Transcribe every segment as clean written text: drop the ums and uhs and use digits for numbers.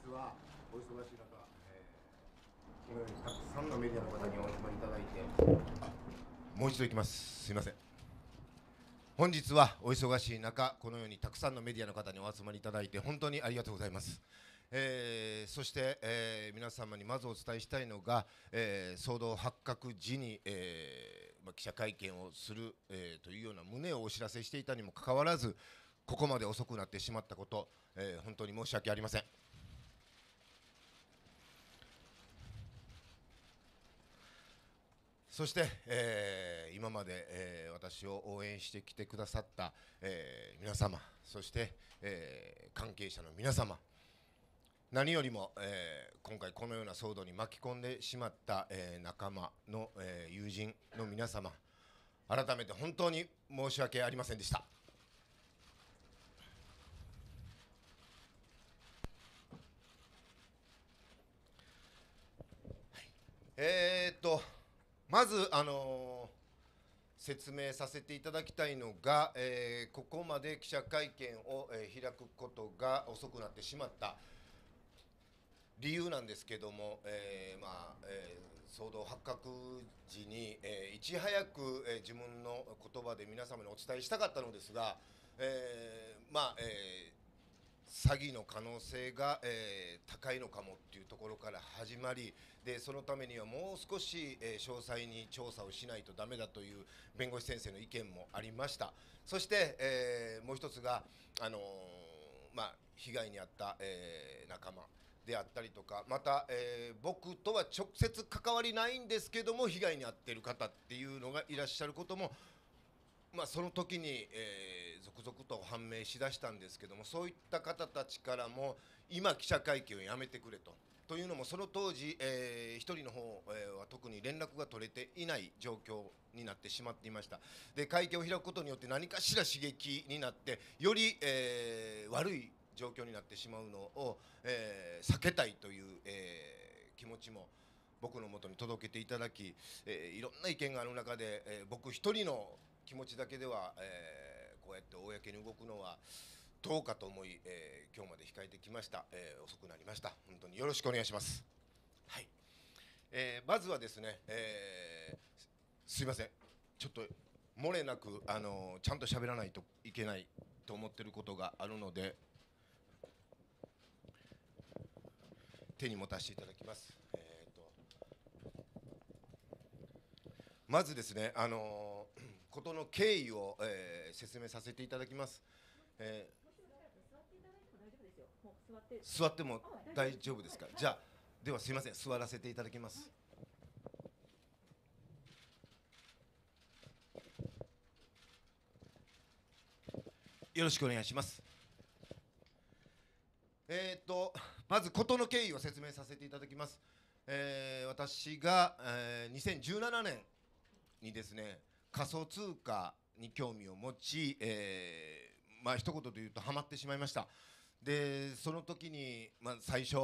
日はお忙しい中、このようにたくさんのメディアの方にお集まりいただいて、もう一度いきます。すいません。本日はお忙しい中、このようにたくさんのメディアの方にお集まりいただいて本当にありがとうございます。そして、皆様にまずお伝えしたいのが、騒動発覚時に、記者会見をする、というような旨をお知らせしていたにもかかわらず、ここまで遅くなってしまったこと、本当に申し訳ありません。そして、今まで、私を応援してきてくださった、皆様、そして、関係者の皆様、何よりも、今回このような騒動に巻き込んでしまった、仲間の、友人の皆様、改めて本当に申し訳ありませんでした。まず、説明させていただきたいのが、ここまで記者会見を、開くことが遅くなってしまった理由なんですけども、騒動発覚時に、いち早く、自分の言葉で皆様にお伝えしたかったのですが、詐欺の可能性が、高いのかもっていうところから始まりで、そのためにはもう少し、詳細に調査をしないとダメだという弁護士先生の意見もありました。そして、もう一つが、被害に遭った、仲間であったりとか、また、僕とは直接関わりないんですけども被害に遭っている方っていうのがいらっしゃることも、その時に、続々と判明しだしたんですけども、そういった方たちからも今記者会見をやめてくれと。というのもその当時、一人の方、は特に連絡が取れていない状況になってしまっていました。で、会見を開くことによって何かしら刺激になってより、悪い状況になってしまうのを、避けたいという、気持ちも僕のもとに届けていただき、いろんな意見がある中で、僕一人の気持ちだけでは、こうやって公に動くのはどうかと思い、今日まで控えてきました。遅くなりました。本当によろしくお願いします。はい。まずはですね、すいません。ちょっと漏れなく、ちゃんと喋らないといけないと思っていることがあるので、手に持たせていただきます。まずですね、ことの経緯を、説明させていただきます。座っても大丈夫ですか。じゃあ、ではすいません、座らせていただきます。よろしくお願いします。まず事の経緯を説明させていただきます。私が、2017年にですね、仮想通貨に興味を持ち、一言で言うとハマってしまいました。で、その時に、最初、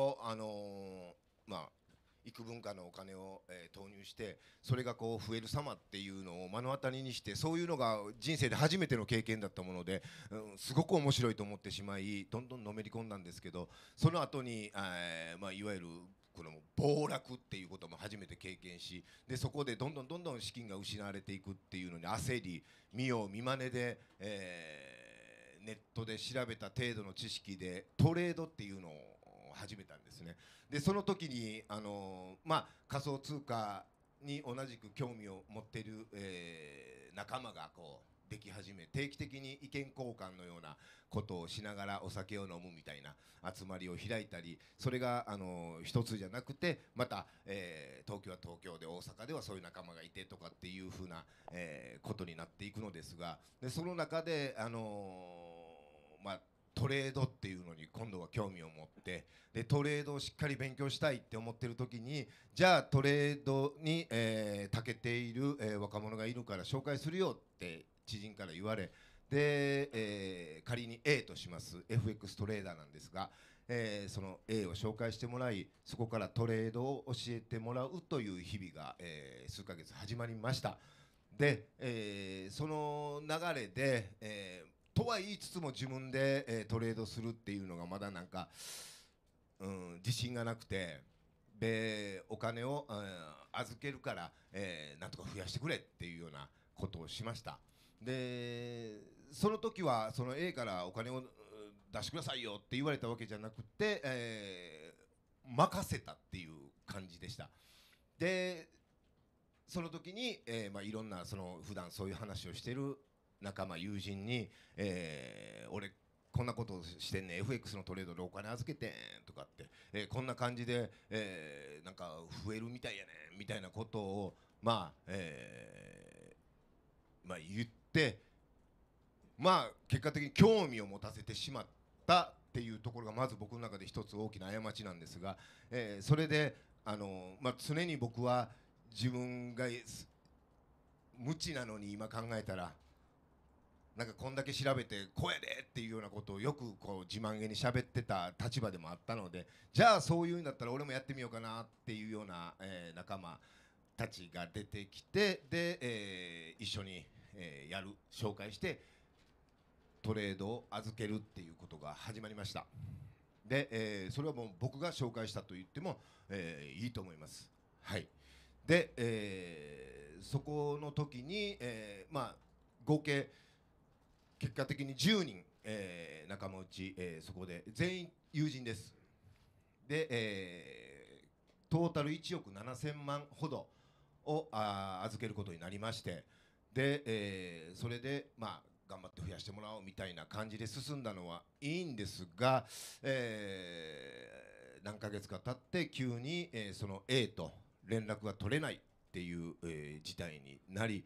幾分かのお金を、投入して、それがこう増える様っていうのを目の当たりにして、そういうのが人生で初めての経験だったもので、すごく面白いと思ってしまい、どんどんのめり込んだんですけど、その後に、いわゆるこの暴落っていうことも初めて経験し、でそこでどんどん資金が失われていくっていうのに焦り、見よう見まねで、ネットで調べた程度の知識でトレードっていうのを始めたんですね。でその時に仮想通貨に同じく興味を持っている、仲間がこうでき始め、定期的に意見交換のようなことをしながらお酒を飲むみたいな集まりを開いたり、それが一つじゃなくてまた、東京は東京で大阪ではそういう仲間がいてとかっていうふうな、ことになっていくのですが、でその中でトレードっていうのに今度は興味を持って、でトレードをしっかり勉強したいって思ってる時に、じゃあトレードに、長けている、若者がいるから紹介するよって知人から言われ、で、仮に A とします FX トレーダーなんですが、その A を紹介してもらい、そこからトレードを教えてもらうという日々が、数ヶ月始まりました。で、その流れで、とは言いつつも自分で、トレードするっていうのがまだなんか自信がなくて、でお金を、預けるから、なんとか増やしてくれっていうようなことをしました。でその時はその A からお金を出してくださいよって言われたわけじゃなくて、任せたっていう感じでした。でその時に、いろんなその普段そういう話をしている仲間友人に、俺こんなことしてんねん FX のトレードでお金預けてんとかって、こんな感じで、なんか増えるみたいやねんみたいなことを言って、結果的に興味を持たせてしまったっていうところがまず僕の中で一つ大きな過ちなんですが、それで常に僕は自分が無知なのに今考えたらなんかこんだけ調べてこうやでっていうようなことをよくこう自慢げに喋ってた立場でもあったので、じゃあそういうんだったら俺もやってみようかなっていうような、仲間たちが出てきて、で、一緒に、紹介してトレードを預けるっていうことが始まりました。で、それはもう僕が紹介したと言っても、いいと思います。はい。で、そこの時に、合計結果的に10人、仲間内、そこで全員友人です。で、トータル1億7000万ほどを預けることになりまして、で、それで頑張って増やしてもらおうみたいな感じで進んだのはいいんですが、何ヶ月か経って急に、その A と連絡が取れないっていう、事態になり、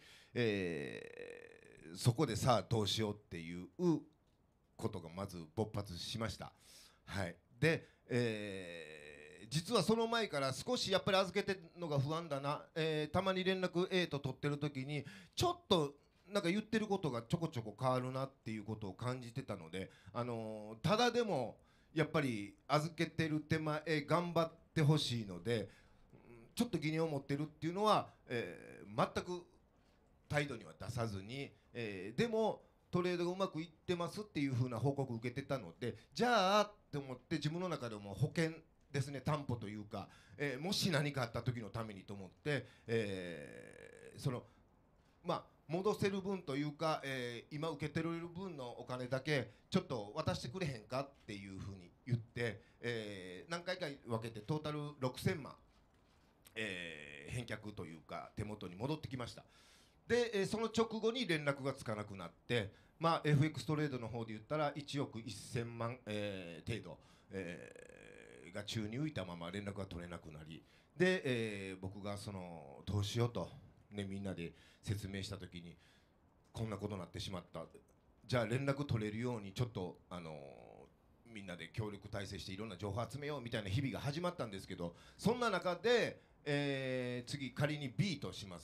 そこでさあどうしようっていうことがまず勃発しました。はい、で、実はその前から少しやっぱり預けてるのが不安だな、たまに連絡 A と取ってる時にちょっとなんか言ってることがちょこちょこ変わるなっていうことを感じてたので、ただでもやっぱり預けてる手前頑張ってほしいので、ちょっと疑念を持ってるっていうのは、全く態度には出さずに、でもトレードがうまくいってますっていう風な報告を受けてたので、じゃあって思って自分の中でも保険ですね、担保というか、もし何かあった時のためにと思って、その戻せる分というか、今受けてる分のお金だけちょっと渡してくれへんかっていうふうに言って、何回か分けてトータル6000万、返却というか手元に戻ってきました。で、その直後に連絡がつかなくなって、FX トレードの方で言ったら1億1000万、程度、が宙に浮いたまま連絡が取れなくなり、で、僕がそのどうしようと、みんなで説明した時にこんなことになってしまった、じゃあ連絡取れるようにちょっとみんなで協力体制していろんな情報集めようみたいな日々が始まったんですけど、そんな中で、次仮に B とします。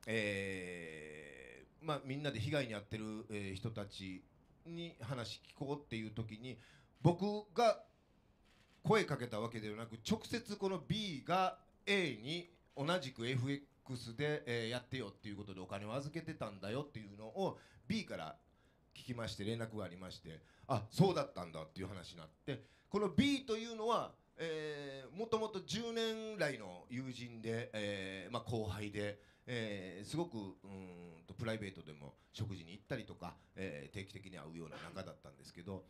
みんなで被害に遭ってる、人たちに話聞こうっていう時に僕が声かけたわけではなく、直接この B が A に同じく FX で、やってよっていうことでお金を預けてたんだよっていうのを B から聞きまして、連絡がありまして、あ、そうだったんだっていう話になって、この B というのはもともと10年来の友人で、後輩で、すごくプライベートでも食事に行ったりとか、定期的に会うような仲だったんですけど、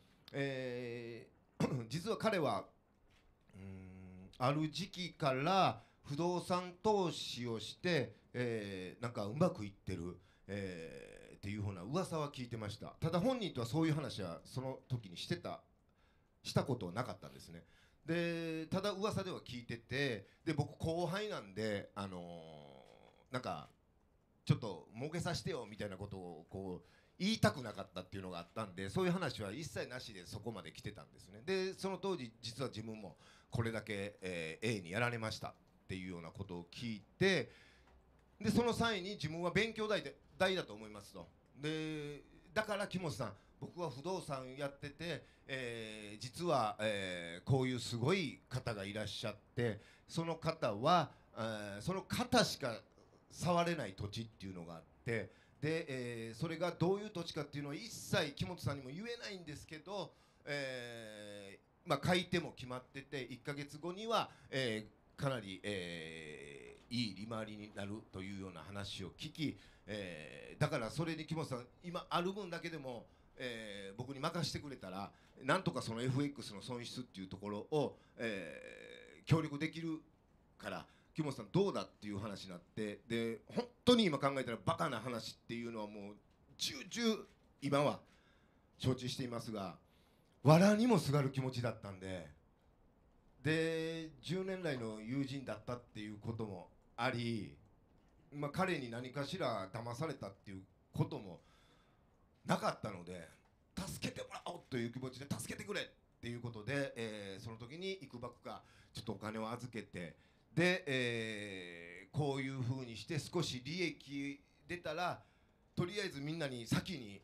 実は彼はある時期から不動産投資をして、なんかうまくいってる、っていうふうな噂は聞いてました。ただ本人とはそういう話はその時にしたことはなかったんですね。でただ噂では聞いてて、で僕後輩なんで、なんかちょっと儲けさせてよみたいなことをこう言いたくなかったっていうのがあったんで、そういう話は一切なしでそこまで来てたんですね。でその当時実は自分もこれだけ、A にやられましたっていうようなことを聞いて、でその際に自分は勉強代だと思いますと。でだから木本さん、僕は不動産やってて、実は、こういうすごい方がいらっしゃって、その方は、その方しか触れない土地っていうのがあって、で、それがどういう土地かっていうのは一切木本さんにも言えないんですけど、 まあ、買い手も決まってて1ヶ月後には、かなり、いい利回りになるというような話を聞き、だからそれに木本さん今ある分だけでも、僕に任せてくれたらなんとかその FX の損失っていうところを、協力できるから木本さんどうだっていう話になって、で本当に今考えたらバカな話っていうのはもう重々今は承知していますが、藁にもすがる気持ちだったんで、10年来の友人だったっていうこともあり、まあ、彼に何かしら騙されたっていうこともなかったので、助けてもらおうという気持ちで助けてくれっていうことで、その時にいくばくかちょっとお金を預けて、で、こういう風にして少し利益出たらとりあえずみんなに先に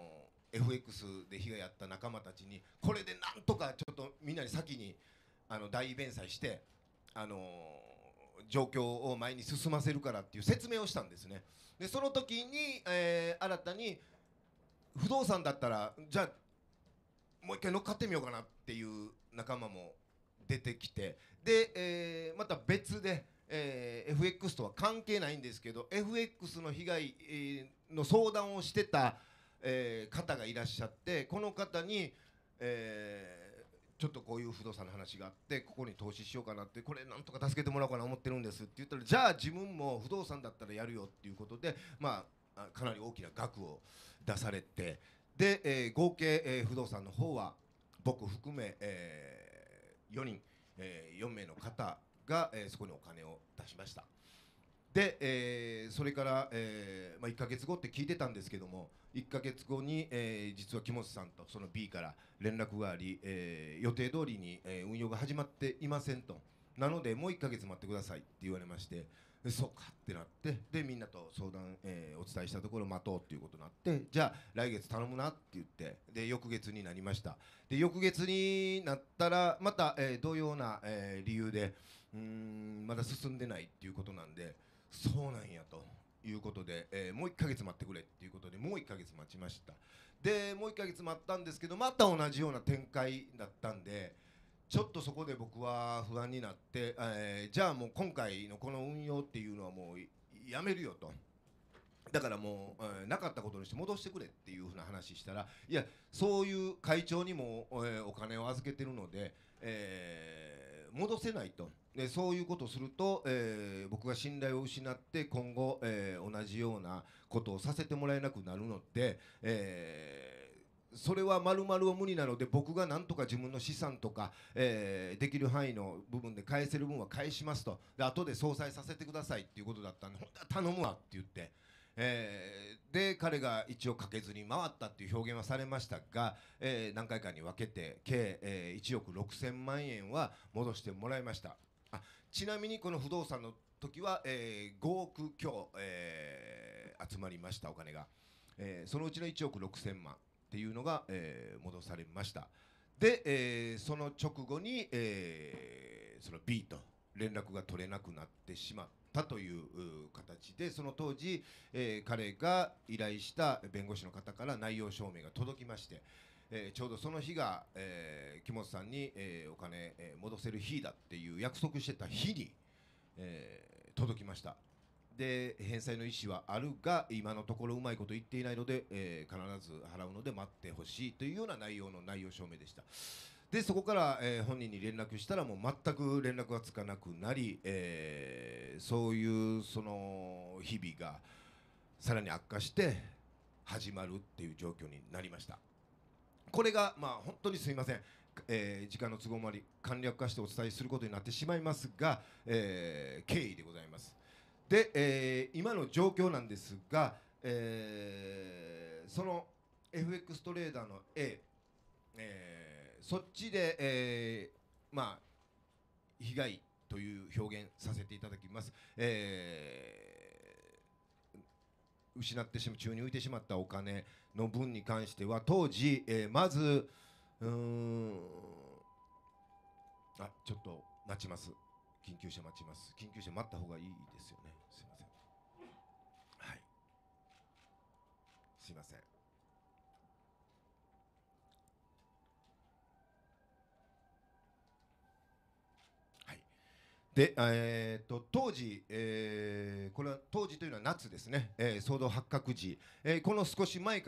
FX で被害あった仲間たちにこれでなんとかちょっとみんなに先に代弁済して、状況を前に進ませるからっていう説明をしたんですね。でその時に、新たに不動産だったらじゃあもう一回乗っかってみようかなっていう仲間も出てきて、で、また別で、FX とは関係ないんですけど FX の被害、の相談をしてた、方がいらっしゃって、この方に、ちょっとこういう不動産の話があってここに投資しようかなって、これなんとか助けてもらおうかな思ってるんですって言ったら、じゃあ自分も不動産だったらやるよっていうことで、まあ、かなり大きな額を出されて、で、合計、不動産の方は僕含め、4人、4名の方が、そこにお金を出しました。で、それから、まあ、1ヶ月後って聞いてたんですけども、1ヶ月後に、実は木本さんとその B から連絡があり、予定通りに、運用が始まっていませんと、なのでもう1ヶ月待ってくださいって言われまして、そうかってなって、でみんなと相談、お伝えしたところ待とうっていうことになって、じゃあ来月頼むなって言って、で翌月になりました。で翌月になったらまた、同様な、理由でまだ進んでないっていうことなんで、そうなんやということで、もう1ヶ月待ってくれっていうことでもう1ヶ月待ちました。でもう1ヶ月待ったんですけどまた同じような展開だったんで、ちょっとそこで僕は不安になって、じゃあもう今回のこの運用っていうのはもうやめるよと、だからもう、なかったことにして戻してくれっていうふうな話したら、いやそういう会長にも、お金を預けてるので、戻せないと。でそういうことをすると、僕が信頼を失って今後、同じようなことをさせてもらえなくなるので、それは丸々無理なので、僕がなんとか自分の資産とか、できる範囲の部分で返せる分は返しますと、で後で相殺させてくださいっていうことだったんで、本当は頼むわって言って、で彼が一応かけずに回ったっていう表現はされましたが、何回かに分けて計、1億6000万円は戻してもらいました。ちなみにこの不動産の時は、5億強、集まりましたお金が、そのうちの1億6000万っていうのが、戻されました。で、その直後に、その B と連絡が取れなくなってしまったという形で、その当時、彼が依頼した弁護士の方から内容証明が届きまして、ちょうどその日が、木本さんに、お金、戻せる日だっていう約束してた日に、届きました。で返済の意思はあるが今のところうまいこと言っていないので、必ず払うので待ってほしいというような内容の内容証明でした。でそこから、本人に連絡したらもう全く連絡がつかなくなり、そういうその日々がさらに悪化して始まるっていう状況になりました。これがまあ本当にすいません、時間の都合もあり簡略化してお伝えすることになってしまいますが、経緯でございます。で、今の状況なんですが、その FX トレーダーの A、そっちで、まあ被害という表現させていただきます。失ってしまう宙に浮いてしまったお金の分に関しては当時、まずちょっと待ちます、緊急車待ちます、緊急車待った方がいいですよね、すいません、はい、すいません。 で、当時、これは当時というのは夏ですね、騒動発覚時、この少し前から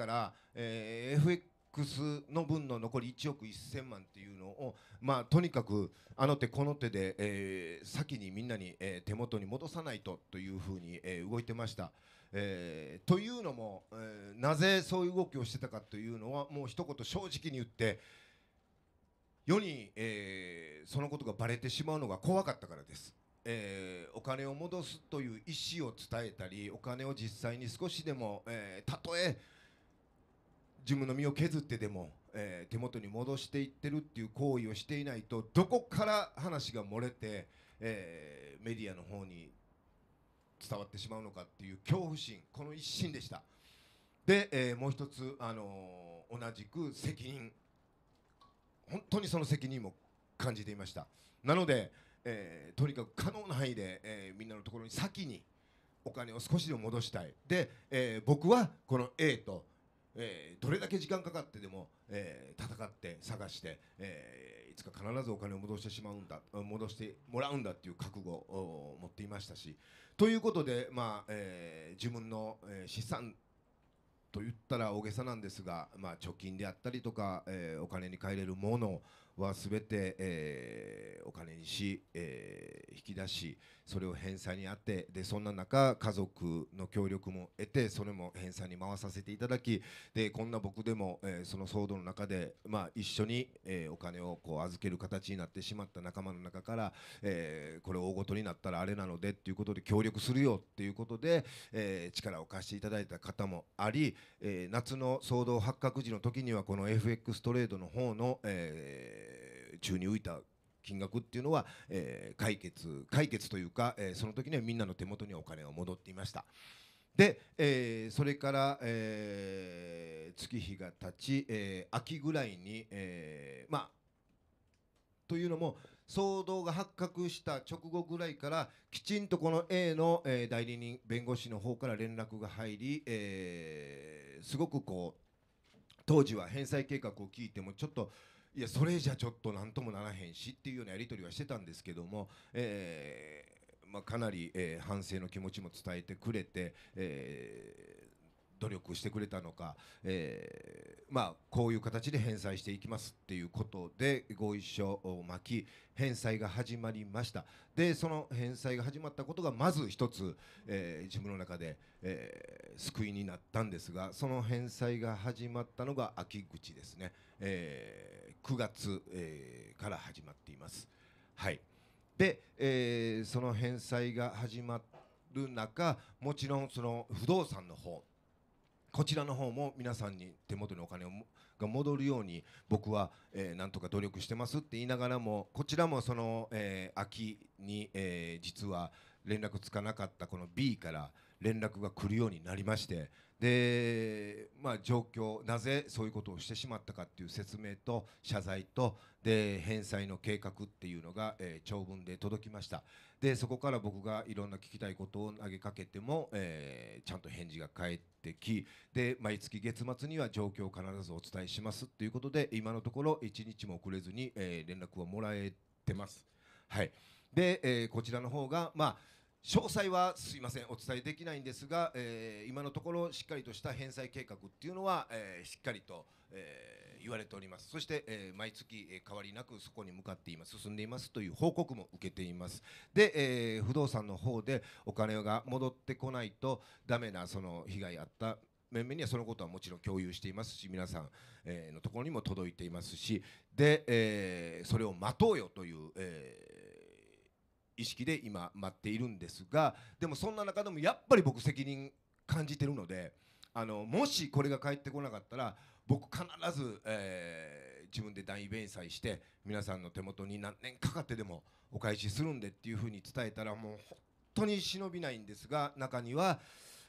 、FX の分の残り1億1000万っていうのを、まあ、とにかくあの手この手で、先にみんなに、手元に戻さないとというふうに、動いてました。というのも、なぜそういう動きをしてたかというのはもう一言正直に言って世に、そのことがバレてしまうのが怖かったからです。お金を戻すという意思を伝えたり、お金を実際に少しでも、たとえ自分の身を削ってでも、手元に戻していってるっていう行為をしていないと、どこから話が漏れて、メディアの方に伝わってしまうのかっていう恐怖心、この一心でした。で、もう一つ、同じく責任、本当にその責任も感じていました。なので、とにかく可能な範囲で、みんなのところに先にお金を少しでも戻したい。で、僕はこの A と、どれだけ時間かかってでも、戦って探して、いつか必ずお金を戻してしまうんだ、戻してもらうんだっていう覚悟を持っていましたし、ということで、まあ自分の、資産と言ったら大げさなんですが、まあ、貯金であったりとか、お金に換えれるものは全て、お金にし、引き出し、それを返済に当て、でそんな中家族の協力も得て、それも返済に回させていただき、でこんな僕でも、その騒動の中で、まあ、一緒に、お金をこう預ける形になってしまった仲間の中から、これ大ごとになったらあれなのでっていうことで協力するよっていうことで、力を貸していただいた方もあり、夏の騒動発覚時の時にはこの FX トレードの方の、宙に浮いた金額っていうのは、解決というか、その時にはみんなの手元にお金が戻っていました。で、それから、月日が経ち、秋ぐらいに、まあというのも騒動が発覚した直後ぐらいからきちんとこの A の、代理人弁護士の方から連絡が入り、すごくこう当時は返済計画を聞いてもちょっといやそれじゃちょっと何ともならへんしっていうようなやり取りはしてたんですけども、まあ、かなり、反省の気持ちも伝えてくれて、努力してくれたのか、まあ、こういう形で返済していきますっていうことで合意書を巻き返済が始まりました。でその返済が始まったことがまず一つ、自分の中で、救いになったんですが、その返済が始まったのが秋口ですね、9月、から始まっています。はい。で、その返済が始まる中、もちろんその不動産の方、こちらの方も皆さんに手元にお金が戻るように僕は、なんとか努力してますって言いながらも、こちらもその、秋に、実は連絡つかなかったこの B から連絡が来るようになりまして、で、まあ、状況、なぜそういうことをしてしまったかっていう説明と謝罪とで返済の計画っていうのが、長文で届きました。でそこから僕がいろんな聞きたいことを投げかけても、ちゃんと返事が返ってき、で毎月月末には状況を必ずお伝えしますということで、今のところ1日も遅れずに、連絡をもらえてます。はい。で、こちらの方が、まあ詳細はすいませんお伝えできないんですが、今のところしっかりとした返済計画っていうのは、しっかりと、言われております。そして、毎月、変わりなくそこに向かっています、進んでいますという報告も受けています。で、不動産の方でお金が戻ってこないとダメなその被害あった面々にはそのことはもちろん共有していますし、皆さん、のところにも届いていますし、で、それを待とうよという、意識で今待っているんですが、でもそんな中でもやっぱり僕責任感じてるので、もしこれが返ってこなかったら僕必ず、自分で代弁済して皆さんの手元に何年かかってでもお返しするんでっていうふうに伝えたら、もう本当に忍びないんですが、中には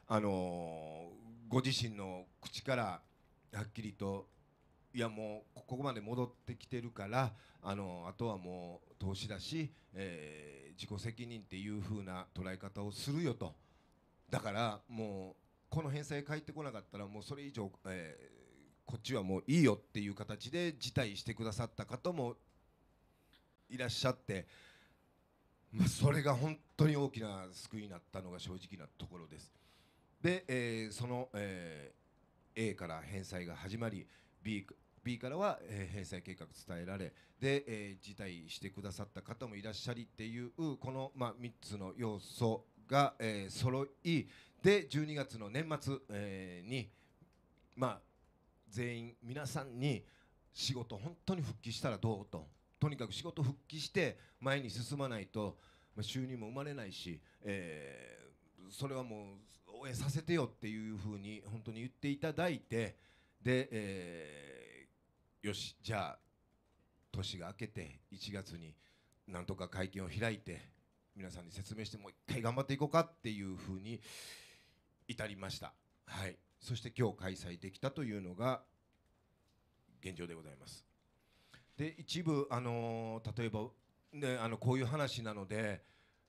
ご自身の口からはっきりといやもうここまで戻ってきてるからあとはもう投資だし、自己責任っていう風な捉え方をするよと。だからもうこの返済返ってこなかったらもうそれ以上、こっちはもういいよっていう形で辞退してくださった方もいらっしゃって、 それが本当に大きな救いになったのが正直なところです。で、その、A から返済が始まり B からは、返済計画伝えられで、辞退してくださった方もいらっしゃりっていうこの、3つの要素が、揃いで12月の年末、に、全員皆さんに仕事本当に復帰したらどうと、とにかく仕事復帰して前に進まないと、収入も生まれないし、それはもう応援させてよっていうふうに本当に言っていただいて、で、よしじゃあ年が明けて1月になんとか会見を開いて皆さんに説明してもう一回頑張っていこうかっていうふうに至りました。はい、そして今日開催できたというのが現状でございます。で一部、例えば、ね、こういう話なので、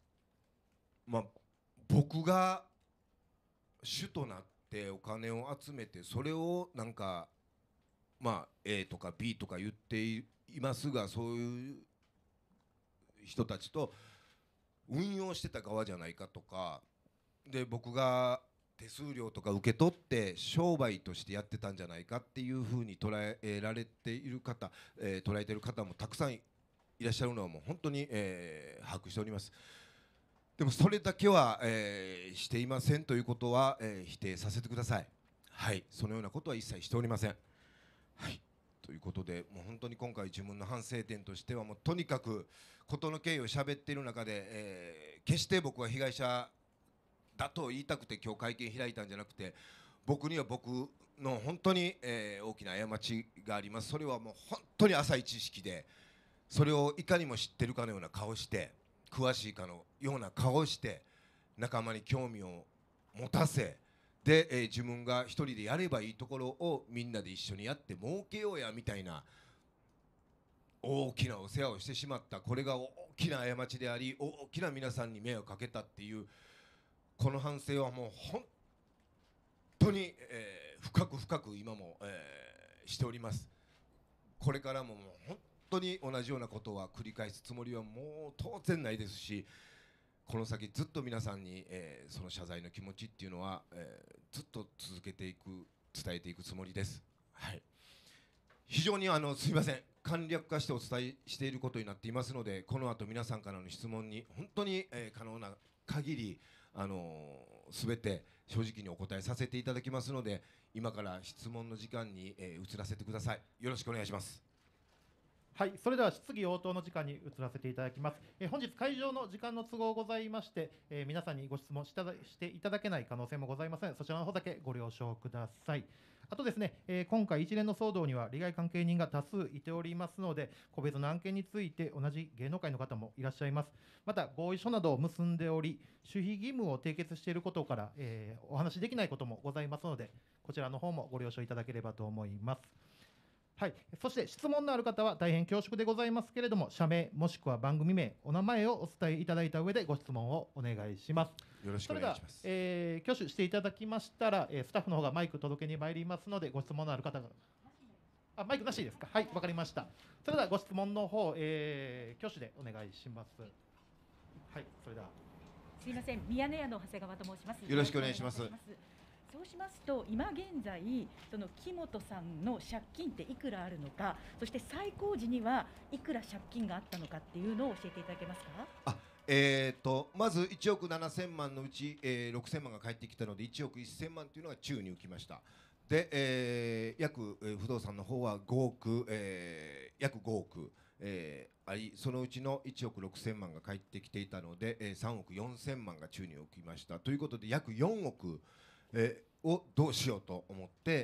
僕が主となってお金を集めてそれをなんか、A とか B とか言っていますが、そういう人たちと運用してた側じゃないかとかで、僕が手数料とか受け取って商売としてやってたんじゃないかっていうふうに捉えられている方、捉えている方もたくさんいらっしゃるのはもう本当に、把握しております。でもそれだけは、していませんということは、否定させてください。はい、そのようなことは一切しておりません。はい、ということでもう本当に今回自分の反省点としてはもうとにかく事の経緯を喋っている中で、決して僕は被害者だと言いたくて今日会見開いたんじゃなくて、僕には僕の本当に、大きな過ちがあります。それはもう本当に浅い知識で、それをいかにも知ってるかのような顔して、詳しいかのような顔して仲間に興味を持たせで、自分が一人でやればいいところをみんなで一緒にやって儲けようやみたいな大きなお世話をしてしまった。これが大きな過ちであり大きな皆さんに迷惑かけたっていうこの反省はもう本当に、深く深く今も、しております。これからももう本当に同じようなことは繰り返すつもりはもう当然ないですし、この先ずっと皆さんに、その謝罪の気持ちっていうのは、ずっと続けていく、伝えていくつもりです。はい、非常にすいません、簡略化してお伝えしていることになっていますので、この後皆さんからの質問に本当に、可能な限り全て正直にお答えさせていただきますので、今から質問の時間に、移らせてください。よろしくお願いします。 はい、それでは質疑応答の時間に移らせていただきます。本日会場の時間の都合ございまして、皆さんにご質問していただけない可能性もございません。そちらの方だけご了承ください。あとですね、今回一連の騒動には利害関係人が多数いておりますので、個別の案件について同じ芸能界の方もいらっしゃいます。また合意書などを結んでおり、守秘義務を締結していることから、お話しできないこともございますので、こちらの方もご了承いただければと思います。はい、そして質問のある方は大変恐縮でございますけれども、社名もしくは番組名、お名前をお伝えいただいた上でご質問をお願いします。 よろしくお願いします。 それでは、挙手していただきましたら、スタッフの方がマイク届けに参りますので、ご質問のある方が。マイクなしですか。はい、わかりました。それではご質問の方、挙手でお願いします。はい、それでは。 すいません、宮根屋の長谷川と申します。 よろしくお願いします。 そうしますと、今現在、その木本さんの借金っていくらあるのか、そして最高時にはいくら借金があったのかっていうのを教えていただけますか。 まず1億7000万のうち、6000万が返ってきたので1億1000万というのが宙に浮きました。で、約、不動産の方は5億、約5億、あり、そのうちの1億6000万が返ってきていたので、3億4000万が宙に浮きましたということで約4億、をどうしようと思って、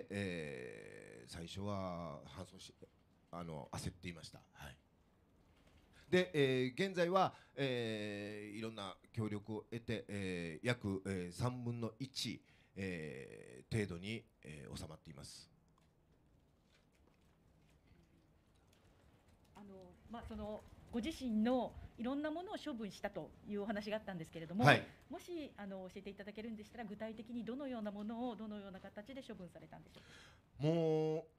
最初は搬送し焦っていました。はい、で、現在は、いろんな協力を得て、約、3分の1、程度に、収まっています。 そのご自身のいろんなものを処分したというお話があったんですけれども、 はい、 もし教えていただけるんでしたら、具体的にどのようなものをどのような形で処分されたんでしょうか。 もう、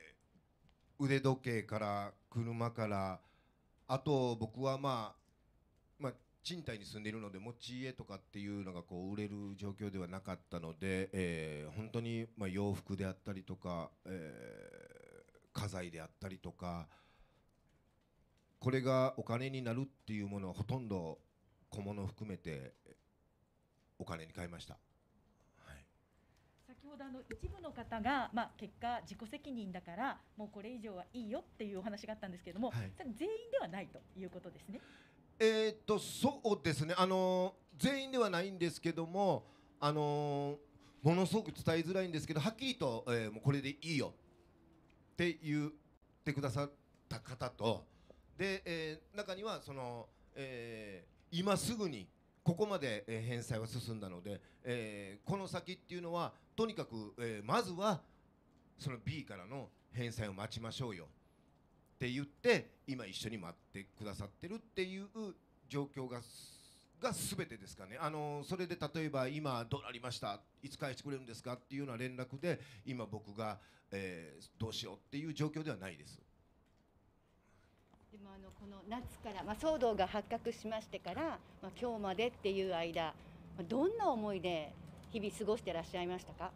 腕時計から車から、あと僕はまあ賃貸に住んでいるので持ち家とかっていうのがこう売れる状況ではなかったので、本当にまあ洋服であったりとか、家財であったりとか、これがお金になるっていうものはほとんど小物を含めてお金に変えました。はい、 先ほど一部の方が、結果自己責任だからもうこれ以上はいいよっていうお話があったんですけれども、 はい、 それ全員ではないということですね。 そうですね、全員ではないんですけども、ものすごく伝えづらいんですけど、はっきりと、もうこれでいいよって言ってくださった方と、で、中にはその、今すぐにここまで、返済は進んだので、この先っていうのはとにかく、まずはその B からの返済を待ちましょうよって言って今一緒に待ってくださってるっていう状況が全てですかね。それで例えば今どうなりましたいつ返してくれるんですかっていうような連絡で今僕が、どうしようっていう状況ではないです。 でもこの夏から、騒動が発覚しましてから、今日までっていう間、どんな思いで日々過ごしてらっしゃいましたか？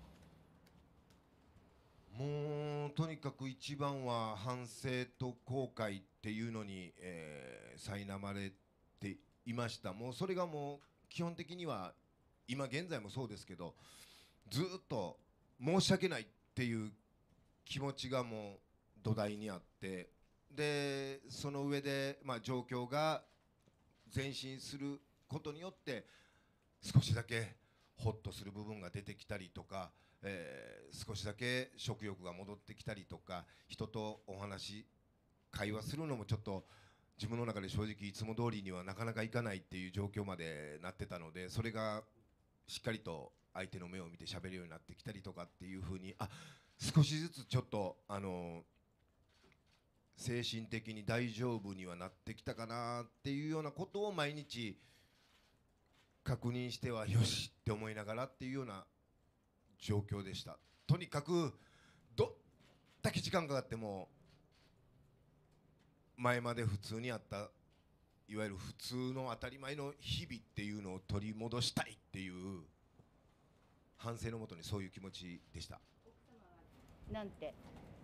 もうとにかく一番は反省と後悔っていうのに、苛まれていました。もうそれがもう基本的には今現在もそうですけど、ずっと申し訳ないっていう気持ちがもう土台にあって、でその上で、状況が前進することによって少しだけホッとする部分が出てきたりとか、少しだけ食欲が戻ってきたりとか、人とお話会話するのもちょっと自分の中で正直いつも通りにはなかなかいかないっていう状況までなってたので、それがしっかりと相手の目を見て喋るようになってきたりとかっていう風に、少しずつちょっと精神的に大丈夫にはなってきたかなっていうようなことを毎日確認してはよしって思いながらっていうような状況でした。とにかくどっだけ時間かかっても前まで普通にあったいわゆる普通の当たり前の日々っていうのを取り戻したいっていう反省のもとにそういう気持ちでした。 なんて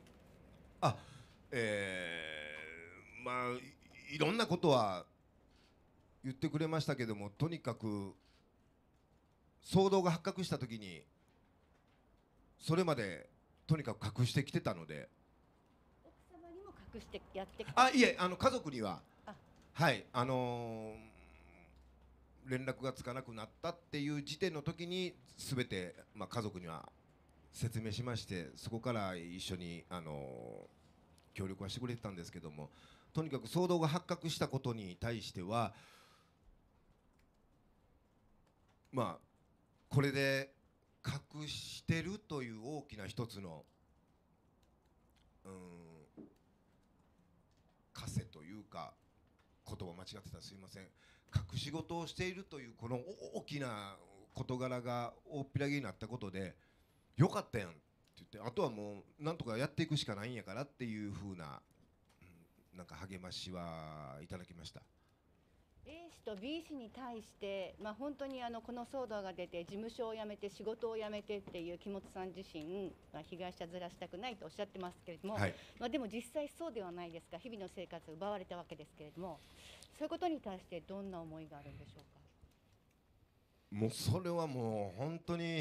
いろんなことは言ってくれましたけども、とにかく騒動が発覚した時にそれまでとにかく隠してきてたので。 奥様にも隠してやってきた？ いえ、家族にははい、連絡がつかなくなったっていう時点の時に全て、家族には説明しまして、そこから一緒に、協力はしてくれてたんですけども、とにかく騒動が発覚したことに対してはこれで隠してるという大きな一つの枷というか、言葉間違ってたらすいません、隠し事をしているというこの大きな事柄が大っぴらげになったことでよかったやんって言って、あとはもうなんとかやっていくしかないんやからっていう風な、なんか励ましはいただきました。 A 氏と B 氏に対して、本当にこの騒動が出て事務所を辞めて仕事を辞めてっていう木本さん自身、被害者面したくないとおっしゃってますけれども、 はい、 でも実際そうではないですか。日々の生活を奪われたわけですけれども、そういうことに対してどんな思いがあるんでしょうか？ もうそれはもう本当に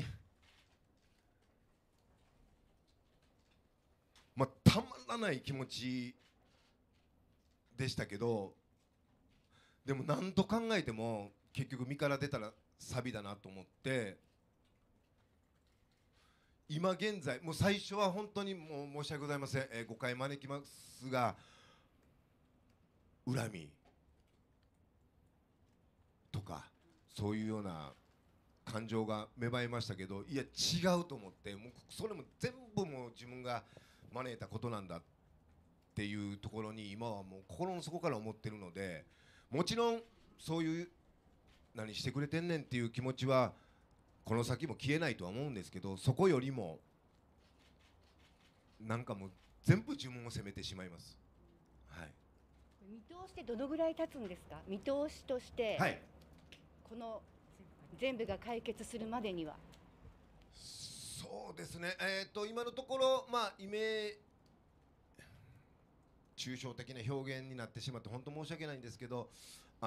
たまらない気持ちでしたけど、でも何と考えても結局身から出たらサビだなと思って、今現在もう最初は本当にもう申し訳ございません、誤解招きますが恨みとかそういうような感情が芽生えましたけど、いや違うと思って、もうそれも全部もう自分が招いたことなんだっていうところに今はもう心の底から思ってるので、もちろんそういう何してくれてんねんっていう気持ちはこの先も消えないとは思うんですけど、そこよりもなんかもう全部自分を責めてしまいます。はい。 見通しってどのぐらい経つんですか？見通しとして、 はい、 この全部が解決するまでには。 そうですね、今のところ、まあ、抽象的な表現になってしまって本当申し訳ないんですけど、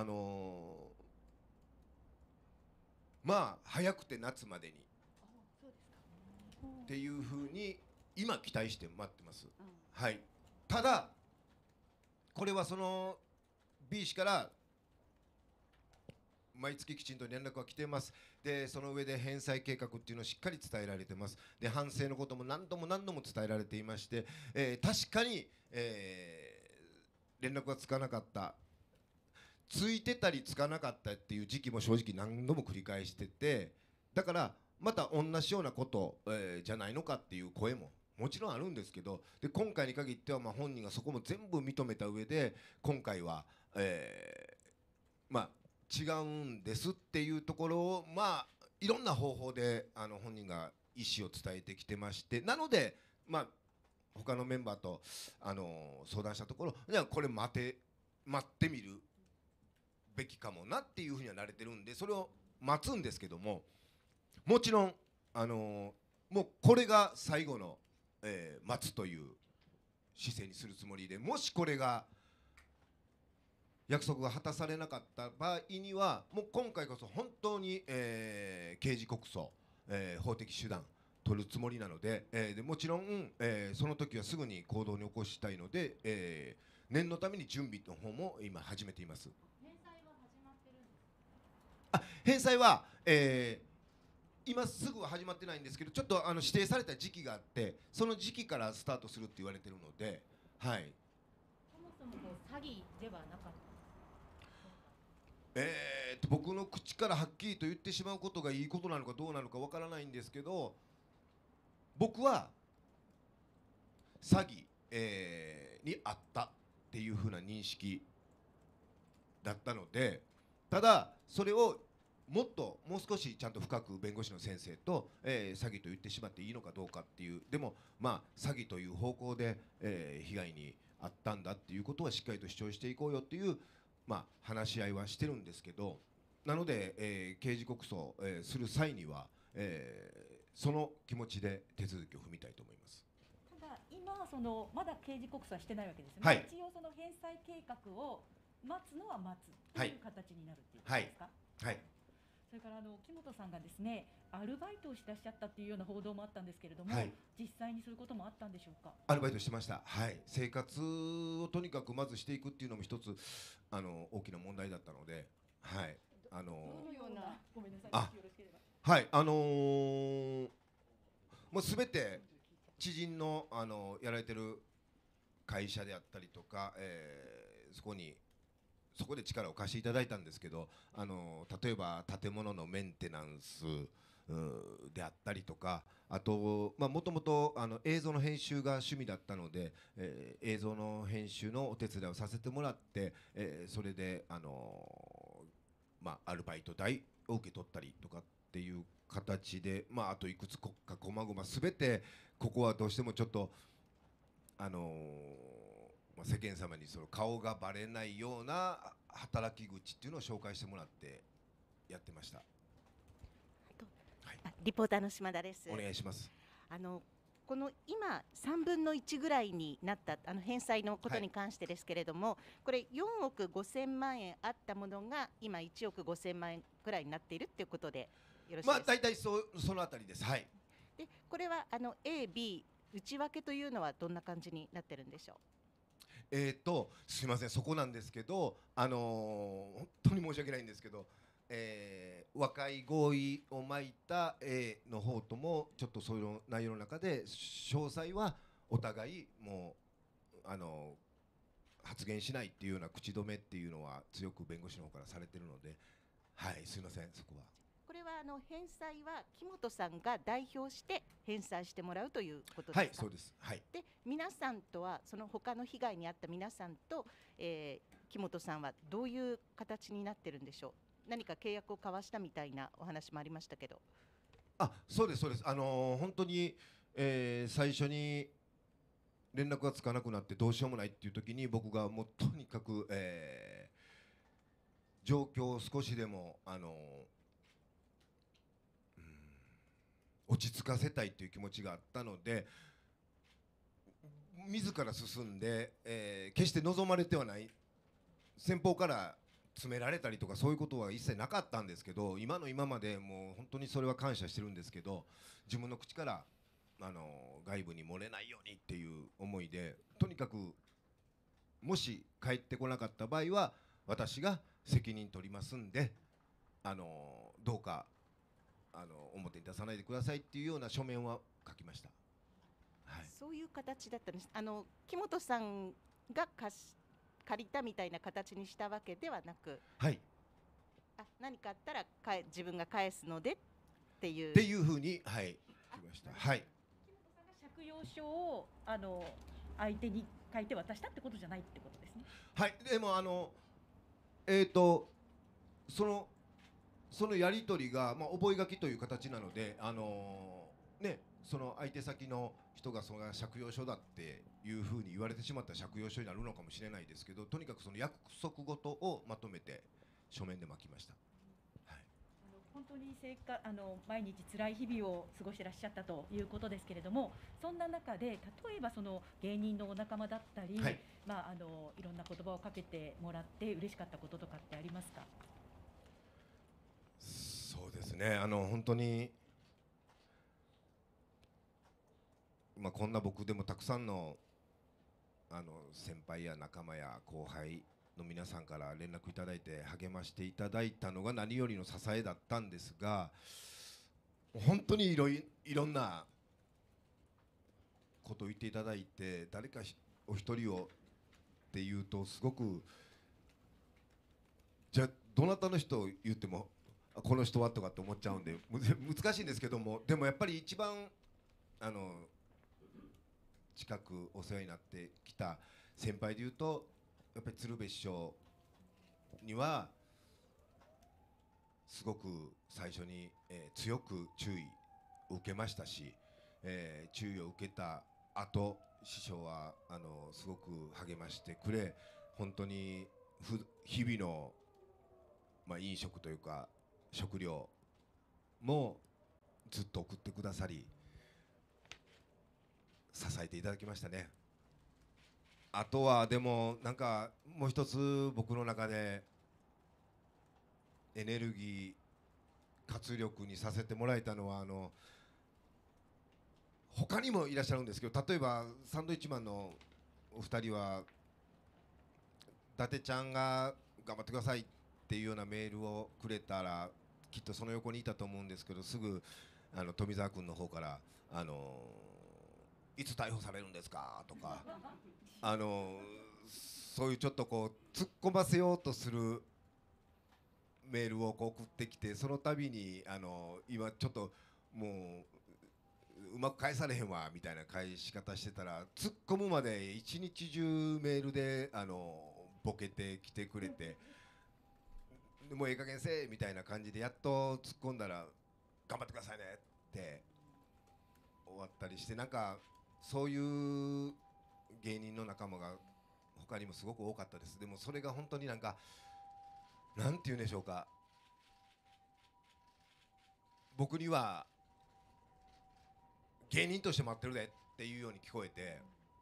まあ早くて夏までにそうですか。 っていうふうに今期待して待ってます。 うんはい、ただこれはその B 氏から毎月きちんと連絡が来てます。でその上で返済計画っていうのをしっかり伝えられてます。で反省のことも何度も何度も伝えられていまして、確かに、連絡がつかなかった、ついてたりつかなかったっていう時期も正直何度も繰り返してて、だからまた同じようなこと、じゃないのかっていう声ももちろんあるんですけど、で今回に限ってはまあ本人がそこも全部認めた上で今回は、まあ違うんですっていうところをまあいろんな方法で本人が意思を伝えてきてまして、なのでまあ他のメンバーと相談したところ、じゃあこれ待ってみるべきかもなっていうふうにはなれてるんで、それを待つんですけども、もちろんもうこれが最後の、待つという姿勢にするつもりで、もしこれが約束が果たされなかった場合にはもう今回こそ本当に、刑事告訴、法的手段取るつもりなので、でもちろん、その時はすぐに行動に起こしたいので、念のために準備の方も今始めています。 返済は始まってるんですか？ 返済は、今すぐは始まってないんですけど、ちょっと指定された時期があって、その時期からスタートするって言われてるので、はい。 そもそも詐欺ではなかった。 僕の口からはっきりと言ってしまうことがいいことなのかどうなのかわからないんですけど、僕は詐欺、にあったっていう風な認識だったので、ただそれをもう少しちゃんと深く弁護士の先生と、詐欺と言ってしまっていいのかどうかっていう、でもまあ詐欺という方向で、被害に遭ったんだっていうことはしっかりと主張していこうよっていう、まあ、話し合いはしてるんですけど、なので、刑事告訴、する際には、その気持ちで手続きを踏みたいと思います。 ただ今まだ刑事告訴はしてないわけですよね。 はい、 一応その返済計画を待つのは待つという形になるっていうことですか？ はい。 それから木本さんがですね、アルバイトをしだしちゃったっていうような報道もあったんですけれども、 はい、 実際にそういうこともあったんでしょうか？ アルバイトしてました。はい、生活をとにかくまずしていくっていうのも一つ大きな問題だったので、はい、 どのような、ごめんなさい、 あよろしければ。 はい、もうすべて知人のやられてる会社であったりとか、そこで力を貸していただいたんですけど、例えば建物のメンテナンスであったりとか、あともともと映像の編集が趣味だったので、映像の編集のお手伝いをさせてもらって、それでアルバイト代を受け取ったりとかっていう形で、あといくつか細々全てここはどうしてもちょっと世間様にその顔がバレないような働き口っていうのを紹介してもらってやってました。はい、 リポーターの島田です。 お願いします。 この今3分の1ぐらいになった返済のことに関してですけれども、はい、これ4億5000万円あったものが今1億5000万円くらいになっているっていうことでよろしいですか？ 大体そのあたりです。はい。 でこれはA、B 内訳というのはどんな感じになってるんでしょう？ すいません、そこなんですけど、本当に申し訳ないんですけど、和解合意を巻いた A の方ともちょっとそういう内容の中で詳細はお互いもう発言しないっていうような口止めっていうのは強く弁護士の方からされてるので、はい、すいません、そこは。 これは返済は木本さんが代表して返済してもらうということですか？ はい、そうです。はい。 で皆さんとはその他の被害に遭った皆さんと、木本さんはどういう形になってるんでしょう？何か契約を交わしたみたいなお話もありましたけど。 そうですそうです。本当に、最初に連絡がつかなくなってどうしようもないっていう時に、僕がもうとにかく、状況を少しでも落ち着かせたいっていう気持ちがあったので、自ら進んで、決して望まれてはない、先方から詰められたりとかそういうことは一切なかったんですけど、今の今までもう本当にそれは感謝してるんですけど、自分の口から外部に漏れないようにっていう思いで、とにかくもし帰ってこなかった場合は私が責任取りますんで、どうか表に出さないでくださいっていうような書面は書きました。はい、 そういう形だったんです。木本さんが借りたみたいな形にしたわけではなく、 はい、 何かあったら自分が返すのでっていう。 っていうふうに、はい、聞きました。はい。 木本さんが借用書を相手に書いて渡したってことじゃないってことですね。 はい、でもそのやり取りが、覚書という形なので、その相手先の人がそれが借用書だっていうふうに言われてしまったら借用書になるのかもしれないですけど、とにかくその約束事をまとめて書面で巻きました。はい、 本当に毎日辛い日々を過ごしてらっしゃったということですけれども、そんな中で例えばその芸人のお仲間だったり、 はい、 いろんな言葉をかけてもらって嬉しかったこととかってありますか？ そうですね、本当に、こんな僕でもたくさんの先輩や仲間や後輩の皆さんから連絡いただいて励ましていただいたのが何よりの支えだったんですが、本当にいろんなことを言っていただいて、誰かお一人をっていうとすごく、じゃあどなたの人を言ってもこの人はとかって思っちゃうんで難しいんですけども、でもやっぱり一番近くお世話になってきた先輩でいうと、やっぱり鶴瓶師匠にはすごく最初に、強く注意を受けましたし、注意を受けた後師匠はすごく励ましてくれ、本当に日々の、飲食というか食料もずっと送ってくださり支えていただきましたね。あとはでもなんかもう一つ僕の中でエネルギー活力にさせてもらえたのは、他にもいらっしゃるんですけど、例えばサンドイッチマンのお二人は伊達ちゃんが頑張ってくださいっていうようなメールをくれたらきっとその横にいたと思うんですけど、すぐ富澤君の方からいつ逮捕されるんですかとかそういうちょっとこう突っ込ませようとするメールをこう送ってきて、その度に今ちょっともううまく返されへんわみたいな返し方してたら、突っ込むまで一日中メールでボケてきてくれて、もうええ加減せえみたいな感じでやっと突っ込んだら頑張ってくださいねって終わったりして、なんかそういう芸人の仲間が他にもすごく多かったです。でもそれが本当になんかなんて言うんでしょうか、僕には芸人として待ってるでっていうように聞こえて、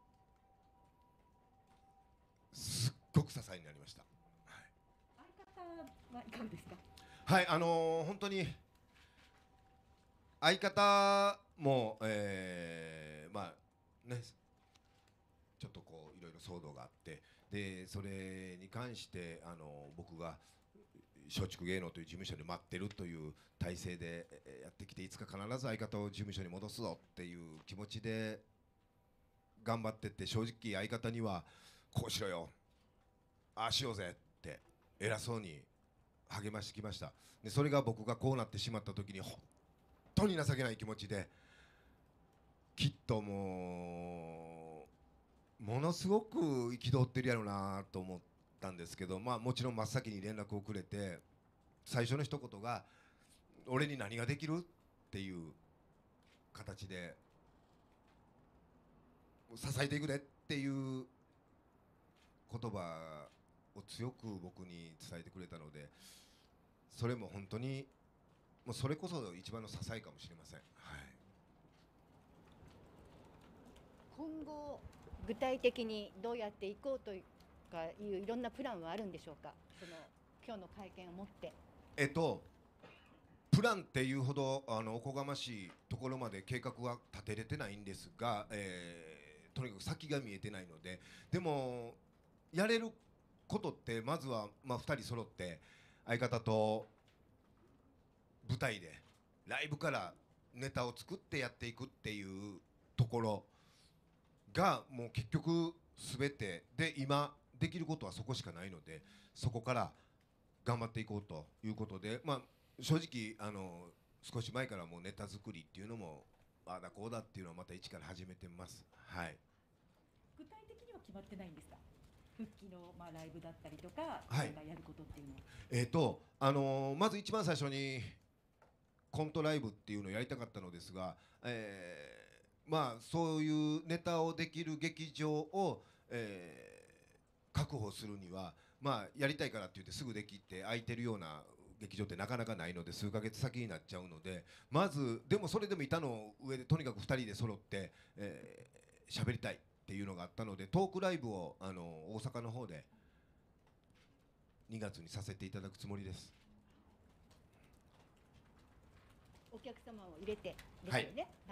すっごく支えになりました。 相方はいかがですか？ はい、本当に相方も、ちょっとこういろいろ騒動があって、でそれに関して僕が松竹芸能という事務所で待ってるという体制でやってきて、いつか必ず相方を事務所に戻すぞっていう気持ちで頑張ってって、正直相方にはこうしろよああしようぜって偉そうに励ましてきました。でそれが僕がこうなってしまった時に本当に情けない気持ちで、きっとものすごく憤ってるやろうなと思ったんですけど、もちろん真っ先に連絡をくれて、最初の一言が「俺に何ができる?」っていう形で支えていくでっていう言葉を強く僕に伝えてくれたので、それも本当にもうそれこそ一番の支えかもしれません。はい、 今後具体的にどうやっていこうというかいういろんなプランはあるんでしょうか。その今日の会見をもって。 プランっていうほどおこがましいところまで計画は立てれてないんですが、とにかく先が見えてないので、でもやれることってまずは、2人揃って相方と舞台でライブからネタを作ってやっていくっていうところがもう結局全てで、今できることはそこしかないので、そこから頑張っていこうということで、正直少し前からもうネタ作りっていうのもああだこうだっていうのはまた一から始めてます。はい。 具体的には決まってないんですか。復帰のライブだったりとか、 はい、 なんかやることっていうのは、まず一番最初にコントライブっていうのをやりたかったのですが、そういうネタをできる劇場を、確保するには、やりたいからって言ってすぐできて空いてるような劇場ってなかなかないので、数ヶ月先になっちゃうので、まずでもそれでも板の上でとにかく2人で揃って喋りたいっていうのがあったので、トークライブを大阪の方で2月にさせていただくつもりです。 お客様を入れてですよね。はい。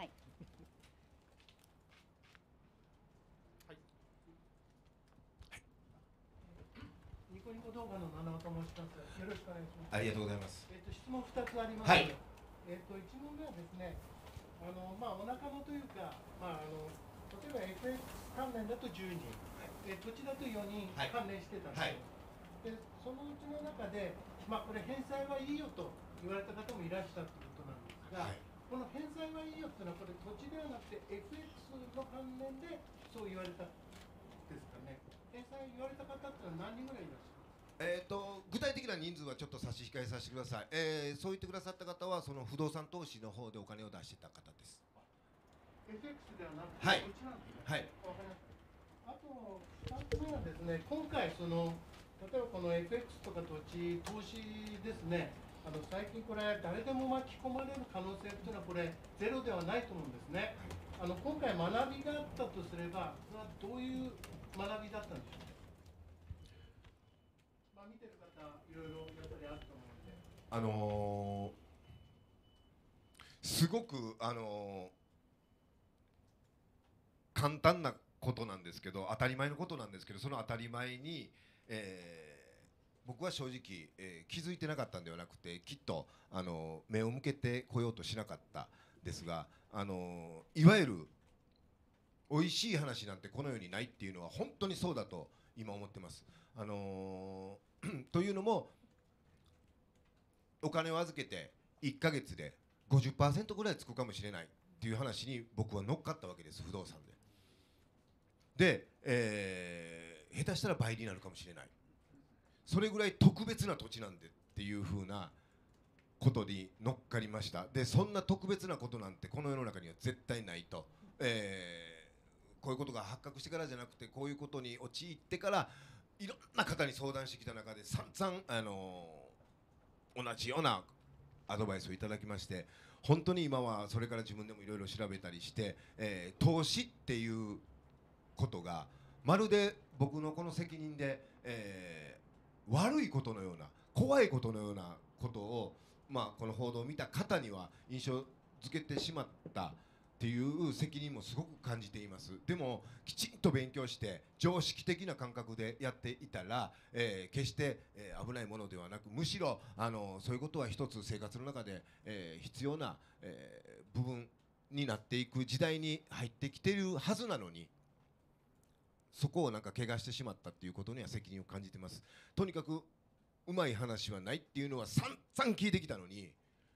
ニコニコ動画の七尾と申します。よろしくお願いします。 ありがとうございます。 質問2つあります。 はい。 1問目はですね、お仲間というか、例えば FX 関連だと10人、土地だと4人関連してたんです。で、そのうちの中で、これ返済はいいよと言われた方もいらっしゃったということなんですが、この返済はいいよっていうのはこれ土地ではなくて FX の関連でそう言われたんですかね。返済言われた方ってのは何人ぐらいいらっしゃる？ 具体的な人数はちょっと差し控えさせてください。そう言ってくださった方はその不動産投資の方でお金を出してた方です。 FX ではなくて、 はい、 土地なんですね。 はい。 わかりました。あと2つ目はですね、今回例えばこの FX とか土地投資ですね、最近これ誰でも巻き込まれる可能性っていうのはこれゼロではないと思うんですね。今回学びがあったとすれば、それはどういう学びだったんでしょうか。見てる方いろいろやっぱりあると思うんで。 すごく簡単なことなんですけど、当たり前のことなんですけど、その当たり前に、僕は正直、気づいてなかったんではなくて、きっと目を向けてこようとしなかったですが、いわゆる美味しい話なんてこの世にないっていうのは本当にそうだと今思ってます。というのも、お金を預けて1ヶ月で 50% ぐらいつくかもしれないっていう話に僕は乗っかったわけです、不動産で。で、下手したら倍になるかもしれない、それぐらい特別な土地なんでっていう風なことに乗っかりました。で、そんな特別なことなんてこの世の中には絶対ないと、こういうことが発覚してからじゃなくて、こういうことに陥ってからいろんな方に相談してきた中で散々同じようなアドバイスをいただきまして、本当に今はそれから自分でもいろいろ調べたりして、投資っていうことがまるで僕のこの責任で、悪いことのような怖いことのようなことを、この報道を見た方には印象づけてしまったっていう責任もすごく感じています。でもきちんと勉強して常識的な感覚でやっていたら、決して、危ないものではなく、むしろそういうことは一つ生活の中で、必要な、部分になっていく時代に入ってきているはずなのに、そこをなんか怪我してしまったっていうことには責任を感じてます。とにかくうまい話はないっていうのは散々聞いてきたのに、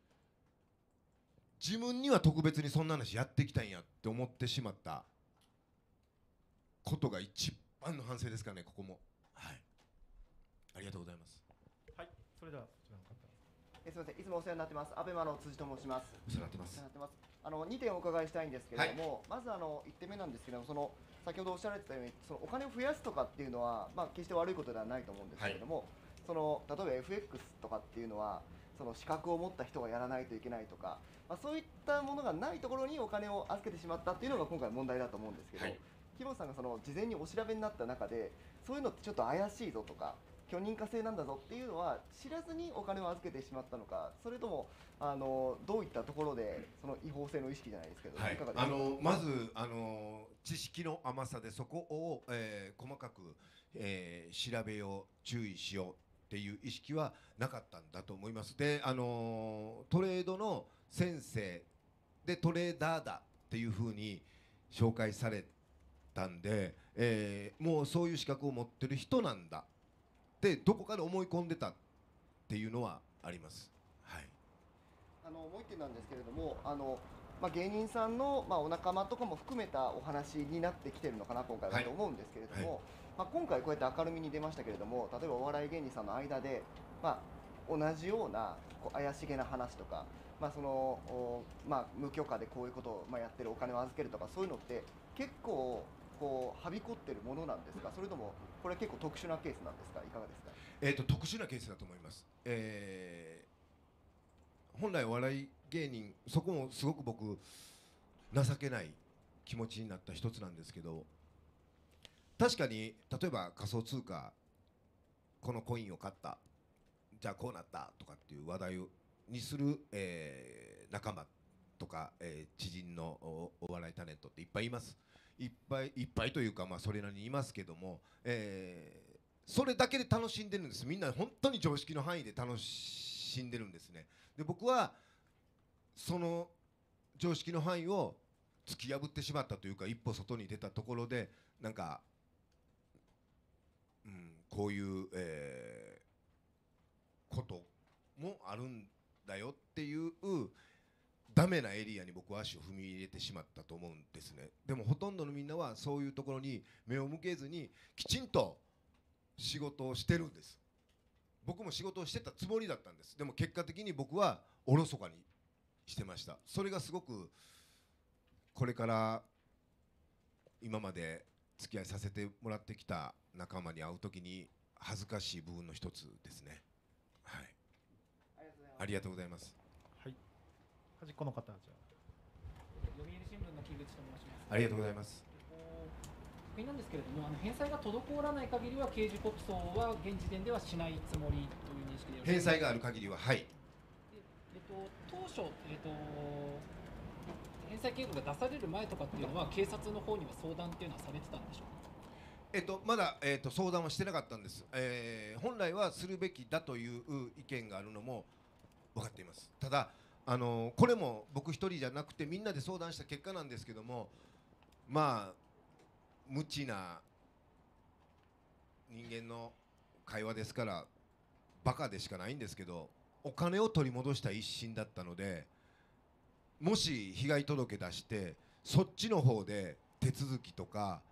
自分には特別にそんな話やってきたんやって思ってしまったことが一番の反省ですかね、ここも。はい、ありがとうございます。 はい、それではそちらの方。 すみません、いつもお世話になってます。アベマの辻と申します。 お世話になってます。 お世話になってます。2点お伺いしたいんですけれども、まず1点目なんですけども、先ほどおっしゃられてたように、お金を増やすとかっていうのは、決して悪いことではないと思うんですけれども、例えば FX とかっていうのは、資格を持った人がやらないといけないとか、そういったものがないところにお金を預けてしまったっていうのが今回問題だと思うんですけど、木本さんが事前にお調べになった中で、そういうのってちょっと怪しいぞとか、許認可制なんだぞっていうのは知らずにお金を預けてしまったのか、それともどういったところで違法性の意識じゃないですけど、いかがですか。 まず知識の甘さでそこを、細かく、調べよう、注意しようっていう意識はなかったんだと思います。で、トレードの先生でトレーダーだっていうふうに紹介されたんで、もうそういう資格を持ってる人なんだってどこかで思い込んでたっていうのはあります。はい。 もう一点なんですけれども、芸人さんの、お仲間とかも含めたお話になってきてるのかな今回はと思うんですけれども、今回こうやって明るみに出ましたけれども、例えばお笑い芸人さんの間で、同じような怪しげな話とか、無許可でこういうことをやってる、お金を預けるとか、そういうのって結構はびこってるものなんですか、それともこれは結構特殊なケースなんですか、いかがですか。 特殊なケースだと思います。本来お笑い芸人、そこもすごく僕情けない気持ちになった一つなんですけど、確かに例えば仮想通貨、このコインを買った、じゃあこうなったとかっていう話題にする、仲間とか、知人のお笑いタレントっていっぱいいます。いっぱいというか、それなりにいますけども、それだけで楽しんでるんです。みんな本当に常識の範囲で楽しんでるんですね。で、僕はその常識の範囲を突き破ってしまったというか、一歩外に出たところでなんか、こういう、こともあるんだよっていうダメなエリアに僕は足を踏み入れてしまったと思うんですね。でもほとんどのみんなはそういうところに目を向けずにきちんと仕事をしてるんです。僕も仕事をしてたつもりだったんです。でも結果的に僕はおろそかにしてました。それがすごくこれから今まで付き合いさせてもらってきた仲間に会うときに恥ずかしい部分の一つですね。はい。ありがとうございます。 はい。端っこの方じゃあ。 読売新聞の木口と申します。 ありがとうございます。 確認なんですけれども、返済が滞らない限りは刑事告訴は現時点ではしないつもりという認識でよろしいですか。 返済がある限りは、はい。 当初、返済計画が出される前とかっていうのは警察の方には相談っていうのはされてたんでしょうか。 まだ、相談はしてなかったんです。本来はするべきだという意見があるのも分かっています。ただこれも僕一人じゃなくてみんなで相談した結果なんですけども、無知な人間の会話ですからバカでしかないんですけど、お金を取り戻した一心だったので、もし被害届出してそっちの方で手続きとか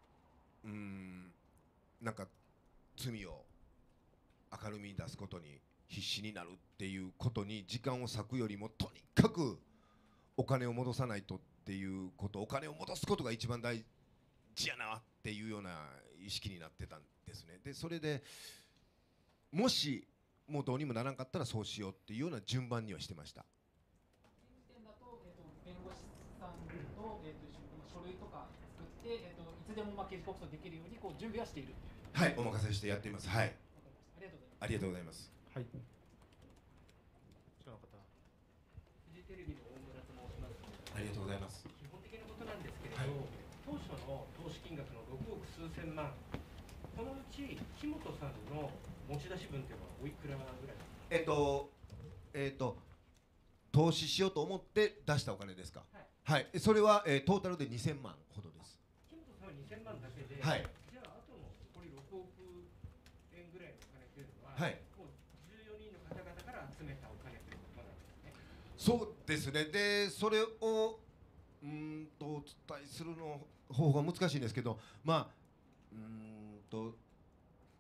なんか罪を明るみに出すことに必死になるっていうことに時間を割くよりも、とにかくお金を戻さないとっていうこと、お金を戻すことが一番大事やなっていうような意識になってたんですね。でそれでもしもうどうにもならんかったらそうしようっていうような順番にはしてました。 現時点だと、弁護士さんと、一緒に書類とか作って、いつでも刑事告訴できるように準備はしている。 はい、お任せしてやっています。はい。 ありがとうございます。 ありがとうございます。はい。 こちらの方。 フジテレビの大村と申します。 ありがとうございます。 基本的なことなんですけれど、当初の投資金額の6億数千万、このうち木本さんの持ち出し分というのはおいくらぐらい？ 投資しようと思って出したお金ですか。はい。それは、トータルで2000万ほどです。 木本さんは2000万だけで、 はい。 じゃあ後の残り6億円ぐらいのお金というのは、 はい。 もう14人の方々から集めたお金ということなんですね。 そうですね。でそれをお伝えするの方が難しいんですけど、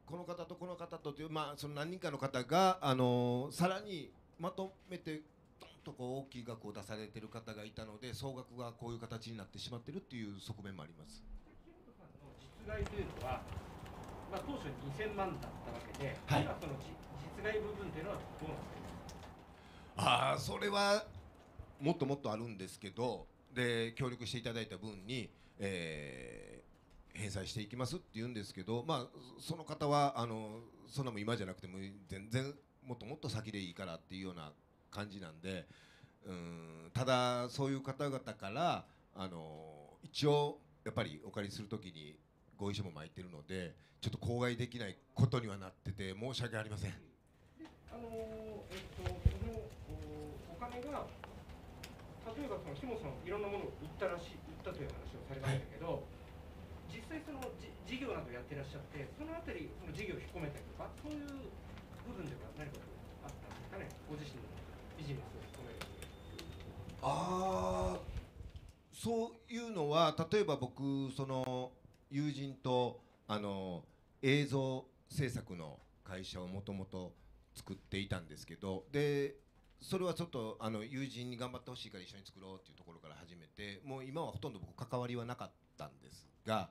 この方とこの方とという、まあ、その何人かの方が、さらにまとめてドンとこう大きい額を出されてる方がいたので、総額がこういう形になってしまってるっていう側面もあります。 木本さんの実害というのは、まあ、当初2000万だったわけで、 はい、 今その実害部分というのはどうなっていますか？ ああ、それはもっともっとあるんですけど、で協力していただいた分に、返済していきますって言うんですけど、まあ、その方はそんなも今じゃなくても全然もっともっと先でいいからっていうような感じなんで、ただそういう方々から一応やっぱりお借りするときにご意書も巻いてるので、ちょっと口外できないことにはなってて申し訳ありません。 そのお金が例えばその木本さんいろんなものを売ったという話をされましたけど、実際その事業などやってらっしゃって、そのあたりその事業を引っ込めたりとか、そういう部分では何かあったんですかね、ご自身のビジネスを引っ込める。 ああ、そういうのは例えば僕その友人と映像制作の会社をもともと作っていたんですけど、でそれはちょっと友人に頑張ってほしいから一緒に作ろうっていうところから始めて、もう今はほとんど僕関わりはなかったんですが、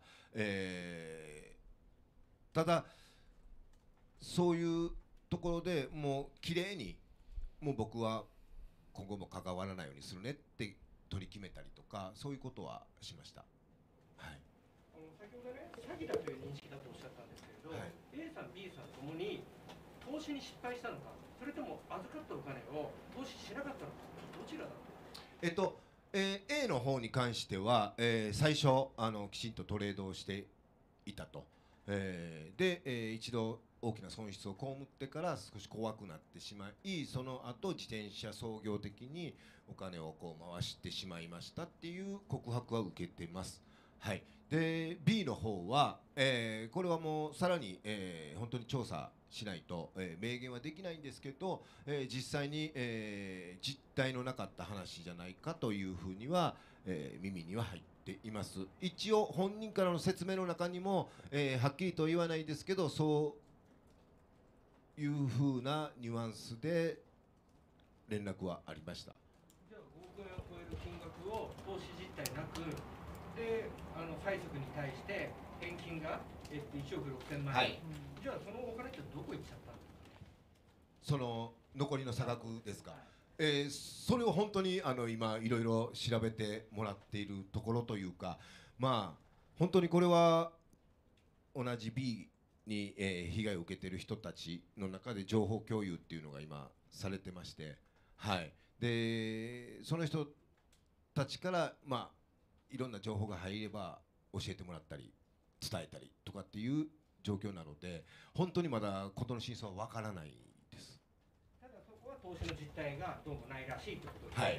ただそういうところでもう綺麗にもう僕は今後も関わらないようにするねって取り決めたりとか、そういうことはしました。はい、 先ほどね、詐欺だという認識だとおっしゃったんですけれど、はい、A さん B さんともに投資に失敗したのか、それとも預かったお金を投資しなかったのか、どちらだと。 A の方に関しては、最初きちんとトレードをしていたと、で、一度大きな損失を被ってから少し怖くなってしまい、その後自転車操業的にお金をこう回してしまいましたっていう告白は受けてます。はい、で B の方は、これはもうさらに、本当に調査しないと、明言はできないんですけど、実際に、実態のなかった話じゃないかというふうには、耳には入っています。一応本人からの説明の中にも、はっきりと言わないですけど、そういうふうなニュアンスで連絡はありました。 じゃあ5億円を超える金額を投資実態なくで催促に対して返金が、1億6000万円、はい、じゃあそのお金ってどこ行っちゃったんですか？ その残りの差額ですか？それを本当に今いろいろ調べてもらっているところというか、まあ本当にこれは同じ B に、被害を受けている人たちの中で情報共有っていうのが今されてまして、はい、でその人たちからまあいろんな情報が入れば教えてもらったり伝えたりとかっていう状況なので、本当にまだ事の真相は分からないです。 ただそこは投資の実態がどうもないらしいということですね。はい、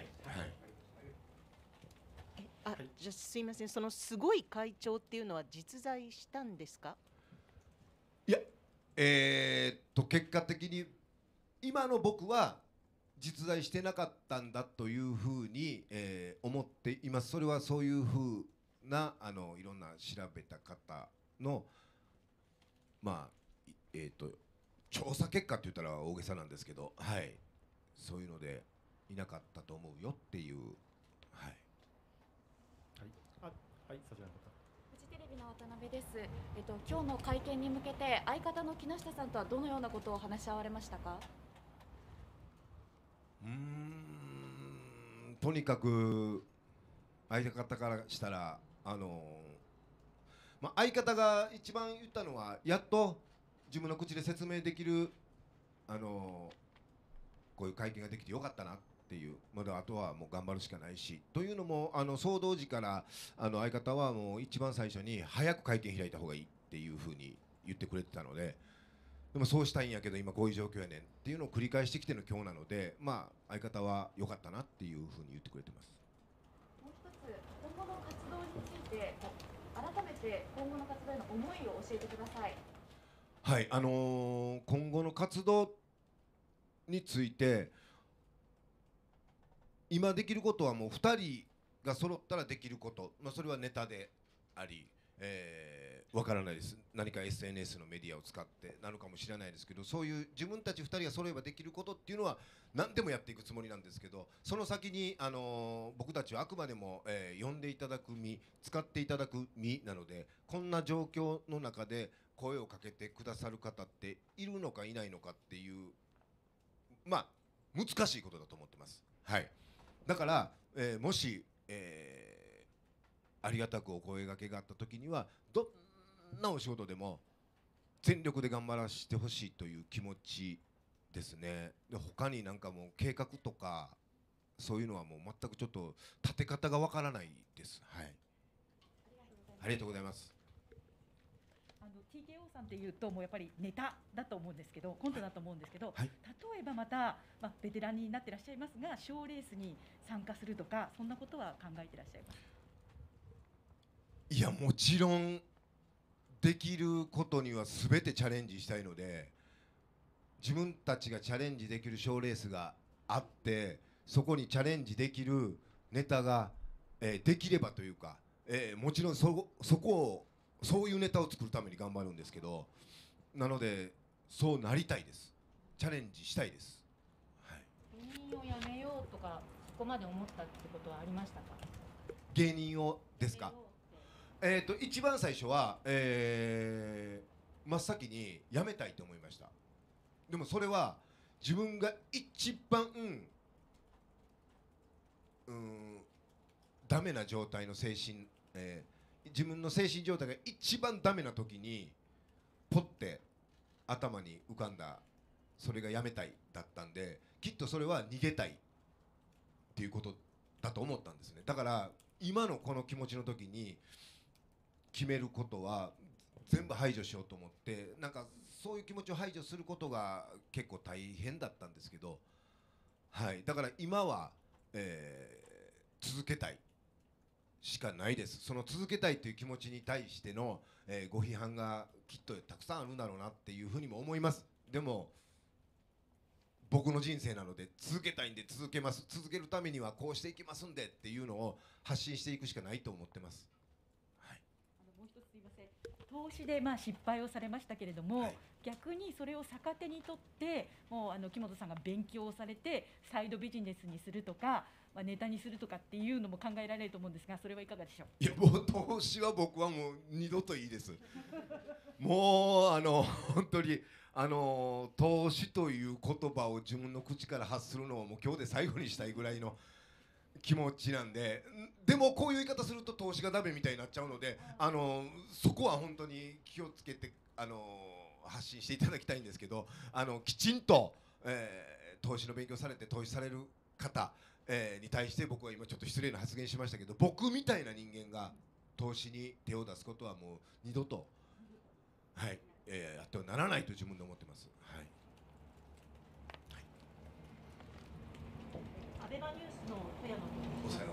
はい、 じゃあすいません、そのすごい会長っていうのは実在したんですか？ いや、結果的に今の僕は実在してなかったんだというふうに、思っています。それはそういうふうないろんな調べた方のまあ調査結果って言ったら大げさなんですけど、はい、そういうのでいなかったと思うよっていう、はい。 はい、そちらの方。 フジテレビの渡辺です。今日の会見に向けて相方の木下さんとはどのようなことを話し合われましたか？ とにかく相方からしたら相方が一番言ったのは、やっと自分の口で説明できるこういう会見ができてよかったなっていう、まだあとはもう頑張るしかないしというのも、騒動時から相方はもう一番最初に早く会見開いた方がいいっていうふうに言ってくれてたので、でもそうしたいんやけど今こういう状況やねんっていうのを繰り返してきての今日なので、まあ相方は良かったなっていうふうに言ってくれてます。 もう一つ、今後の活動について改めて今後の活動への思いを教えてください。 はい、今後の活動について今できることはもう2人が揃ったらできること、それはネタであり、 わからないです。何か SNS のメディアを使ってなのかもしれないですけど、そういう自分たち2人が揃えばできることっていうのは何でもやっていくつもりなんですけど、その先に、僕たちはあくまでも、呼んでいただく身、使っていただく身なので、こんな状況の中で声をかけてくださる方っているのかいないのかっていう、まあ難しいことだと思ってます。はい、だから、もし、ありがたくお声掛けがあった時には、どんなお仕事でも全力で頑張らせてほしいという気持ちですね。で、他になんかもう計画とかそういうのはもう全くちょっと立て方がわからないです。はい。ありがとうございます。 TKO さんっていうともうやっぱりネタだと思うんですけど、コントだと思うんですけど、 はい、 例えばまた、ベテランになってらっしゃいますが、賞レースに参加するとか、そんなことは考えてらっしゃいます？ いや、もちろんできることには全てチャレンジしたいので、自分たちがチャレンジできる賞レースがあって、そこにチャレンジできるネタが、できればというか、もちろんそこをそういうネタを作るために頑張るんですけど、なのでそうなりたいです。チャレンジしたいです。はい、 芸人を辞めようとかそこまで思ったってことはありましたか？ 芸人をですか？一番最初は、真っ先に辞めたいと思いました。でもそれは自分が一番ダメな状態の精神、自分の精神状態が一番ダメな時にポッて頭に浮かんだ、それが辞めたいだったんで、きっとそれは逃げたいっていうことだと思ったんですね。だから今のこの気持ちの時に決めることは全部排除しようと思って、なんかそういう気持ちを排除することが結構大変だったんですけど、はい、だから今は、続けたいしかないです。その続けたいという気持ちに対しての、ご批判がきっとたくさんあるんだろうなっていうふうにも思います。でも僕の人生なので続けたいんで続けます。続けるためにはこうしていきますんでっていうのを発信していくしかないと思ってます。 もう一つすいません、投資で失敗をされましたけれども、はい、逆にそれを逆手にとってもう木本さんが勉強をされてサイドビジネスにするとか、ネタにするとかっていうのも考えられると思うんですが、それはいかがでしょう？ いや、もう投資は僕はもう二度といいです。もう本当に投資という言葉を自分の口から発するのをもう今日で最後にしたいぐらいの気持ちなんで、でもこういう言い方すると投資がダメみたいになっちゃうので、そこは本当に気をつけて発信していただきたいんですけど、きちんと、投資の勉強されて投資される方、に対して僕は今ちょっと失礼な発言しましたけど、僕みたいな人間が投資に手を出すことはもう二度と、はい、やってはならないと自分で思ってます。はい。 アベマニュースの富山と申します。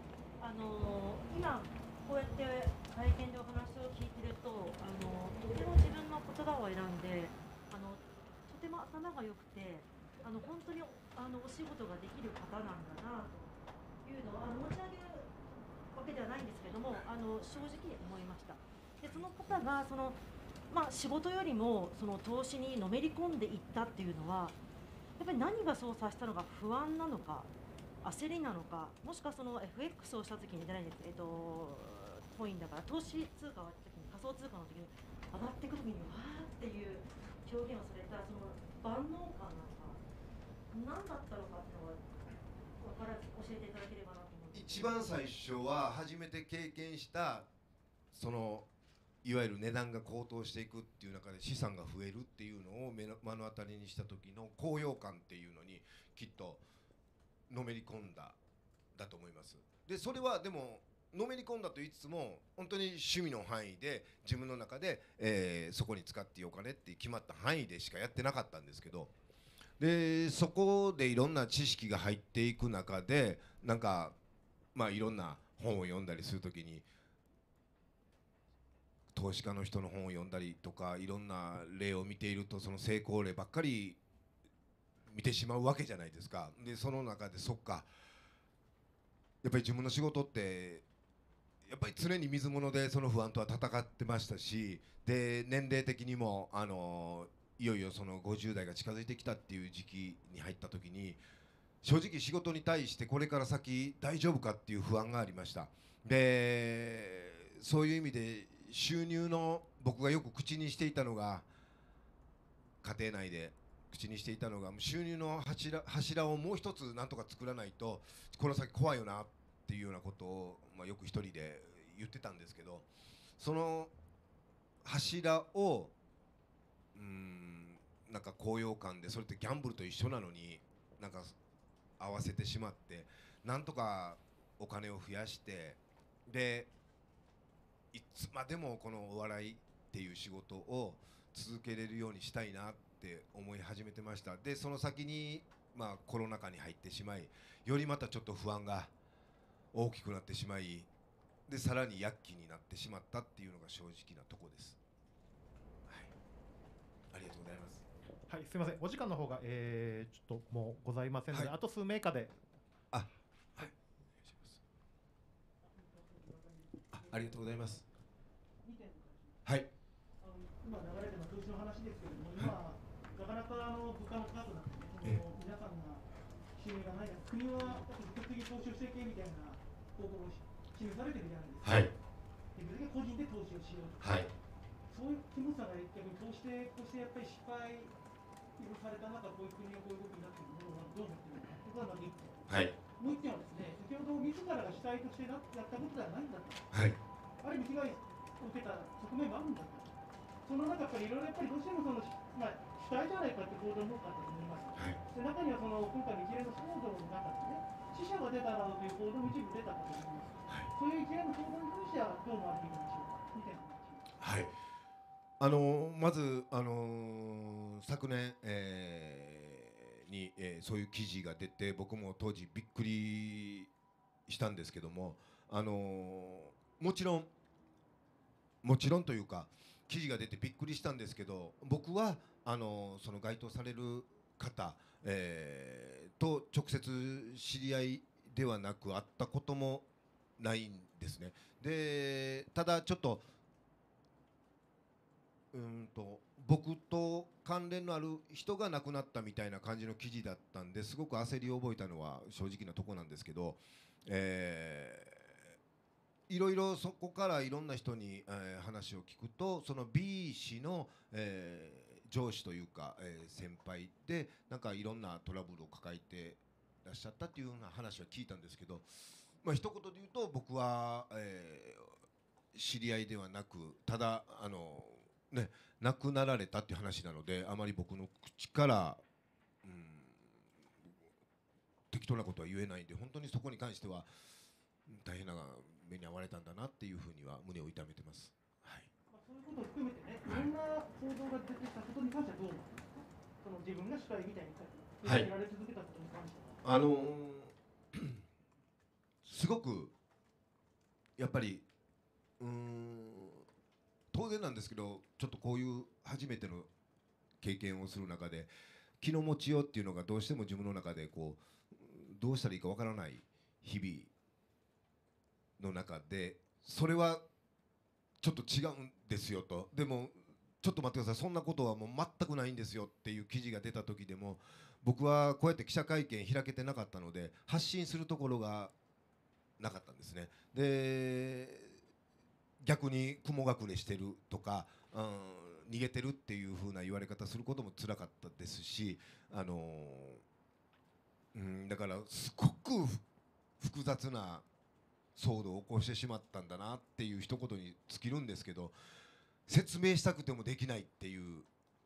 今こうやって会見でお話を聞いてると、とても自分の言葉を選んで、とても頭が良くて、本当にお仕事ができる方なんだなというのを持ち上げるわけではないんですけども、正直思いました。で、その方が仕事よりもその投資にのめり込んでいったっていうのは、やっぱり何がそうさせたのか、不安なのか焦りなのか、もしくはその FX をした時にじゃないです、コインだから投資通貨を時に仮想通貨の時に上がっていく時にわーっていう表現をされたその万能感なのか何だったのかっていうのは分からず教えていただければなと思います。 一番最初は初めて経験したそのいわゆる値段が高騰していくっていう中で資産が増えるっていうのを目の当たりにした時の高揚感っていうのにきっとのめり込んだと思います。でそれはでものめり込んだと言いつつも本当に趣味の範囲で自分の中で、そこに使っていいお金って決まった範囲でしかやってなかったんですけど、でそこでいろんな知識が入っていく中でなんかいろんな本を読んだりするときに投資家の人の本を読んだりとかいろんな例を見ているとその成功例ばっかり見てしまうわけじゃないですか。でその中でそっかやっぱり自分の仕事ってやっぱり常に水物でその不安とは戦ってましたし、で年齢的にもいよいよその50代が近づいてきたっていう時期に入った時に、正直仕事に対してこれから先大丈夫かっていう不安がありました。でそういう意味で収入の、僕がよく口にしていたのが、家庭内で口にしていたのが、収入の柱をもう一つなんとか作らないとこの先怖いよなっていうようなことを、よく一人で言ってたんですけど、その柱をなんか高揚感で、それってギャンブルと一緒なのになんか合わせてしまって、なんとかお金を増やして、でいつまでもこのお笑いっていう仕事を続けれるようにしたいなって思い始めてました。でその先にコロナ禍に入ってしまい、よりまたちょっと不安が大きくなってしまい、でさらに躍起になってしまったっていうのが正直なとこです。はい、ありがとうございます。 はい、すみません、お時間の方が、ちょっともうございませんので、あと数名かで。 はい、お願いします。ありがとうございます。はい。 今流れての投資の話ですけれども、今、なかなか物価の高くなってね、皆さんが収入がない中、国は積極的に投資をしていけみたいな方向を示されてるじゃないですか。はい。できるだけ個人で投資をしようとか。はい。そういう気持ちが逆にこうしてやっぱり失敗された中、こういう国がこういう動きになっているものはどう思っているのか、ここはまず1点。はい。もう1点はですね、先ほど自らが主体としてやったことではないんだと。はい。ある意味被害を受けた側面もあるんだと。その中やっぱりいろいろどうしても主体じゃないかって報道も多かったと思います。はい。で中には今回の一連の騒動の中でね、死者が出たなどという報道も一部出たかと思います。はい。そういう一連の報道に関してはどう思われているんでしょうか。みたいな話。はい。 まず、昨年、に、そういう記事が出て、僕も当時びっくりしたんですけども、もちろんというか記事が出てびっくりしたんですけど、僕はその該当される方、と直接知り合いではなく会ったこともないんですね。でただちょっと僕と関連のある人が亡くなったみたいな感じの記事だったんで、すごく焦りを覚えたのは正直なとこなんですけど、いろいろそこからいろんな人に、話を聞くと、その B 氏の、上司というか、先輩でなんかいろんなトラブルを抱えてらっしゃったっていうような話は聞いたんですけど、一言で言うと僕は、知り合いではなく、ただ亡くなられたっていう話なので、あまり僕の口から、適当なことは言えないんで、本当にそこに関しては大変な目に遭われたんだなっていうふうには胸を痛めてます。はい。 そういうことを含めてね、いろんな報道が出てきたことに関してはどう思いますか。その自分が主体みたいに言られ続けたことに関しては。 すごくやっぱり当然なんですけど、ちょっとこういう初めての経験をする中で気の持ちようっていうのがどうしても自分の中でどうしたらいいかわからない日々の中で、それはちょっと違うんですよと、でもちょっと待ってください、そんなことはもう全くないんですよっていう記事が出た時でも、僕はこうやって記者会見開けてなかったので発信するところがなかったんですね。で逆に雲隠れしてるとか、逃げてるっていう風な言われ方することも辛かったですし、だからすごく複雑な騒動を起こしてしまったんだなっていう一言に尽きるんですけど、説明したくてもできないっていう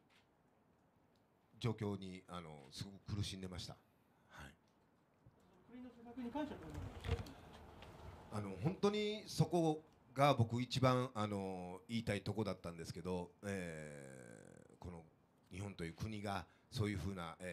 状況にすごく苦しんでました。はい。 国の施策に関してはどう思いますか。 本当にそこが僕一番言いたいとこだったんですけど、この日本という国がそういうふうな、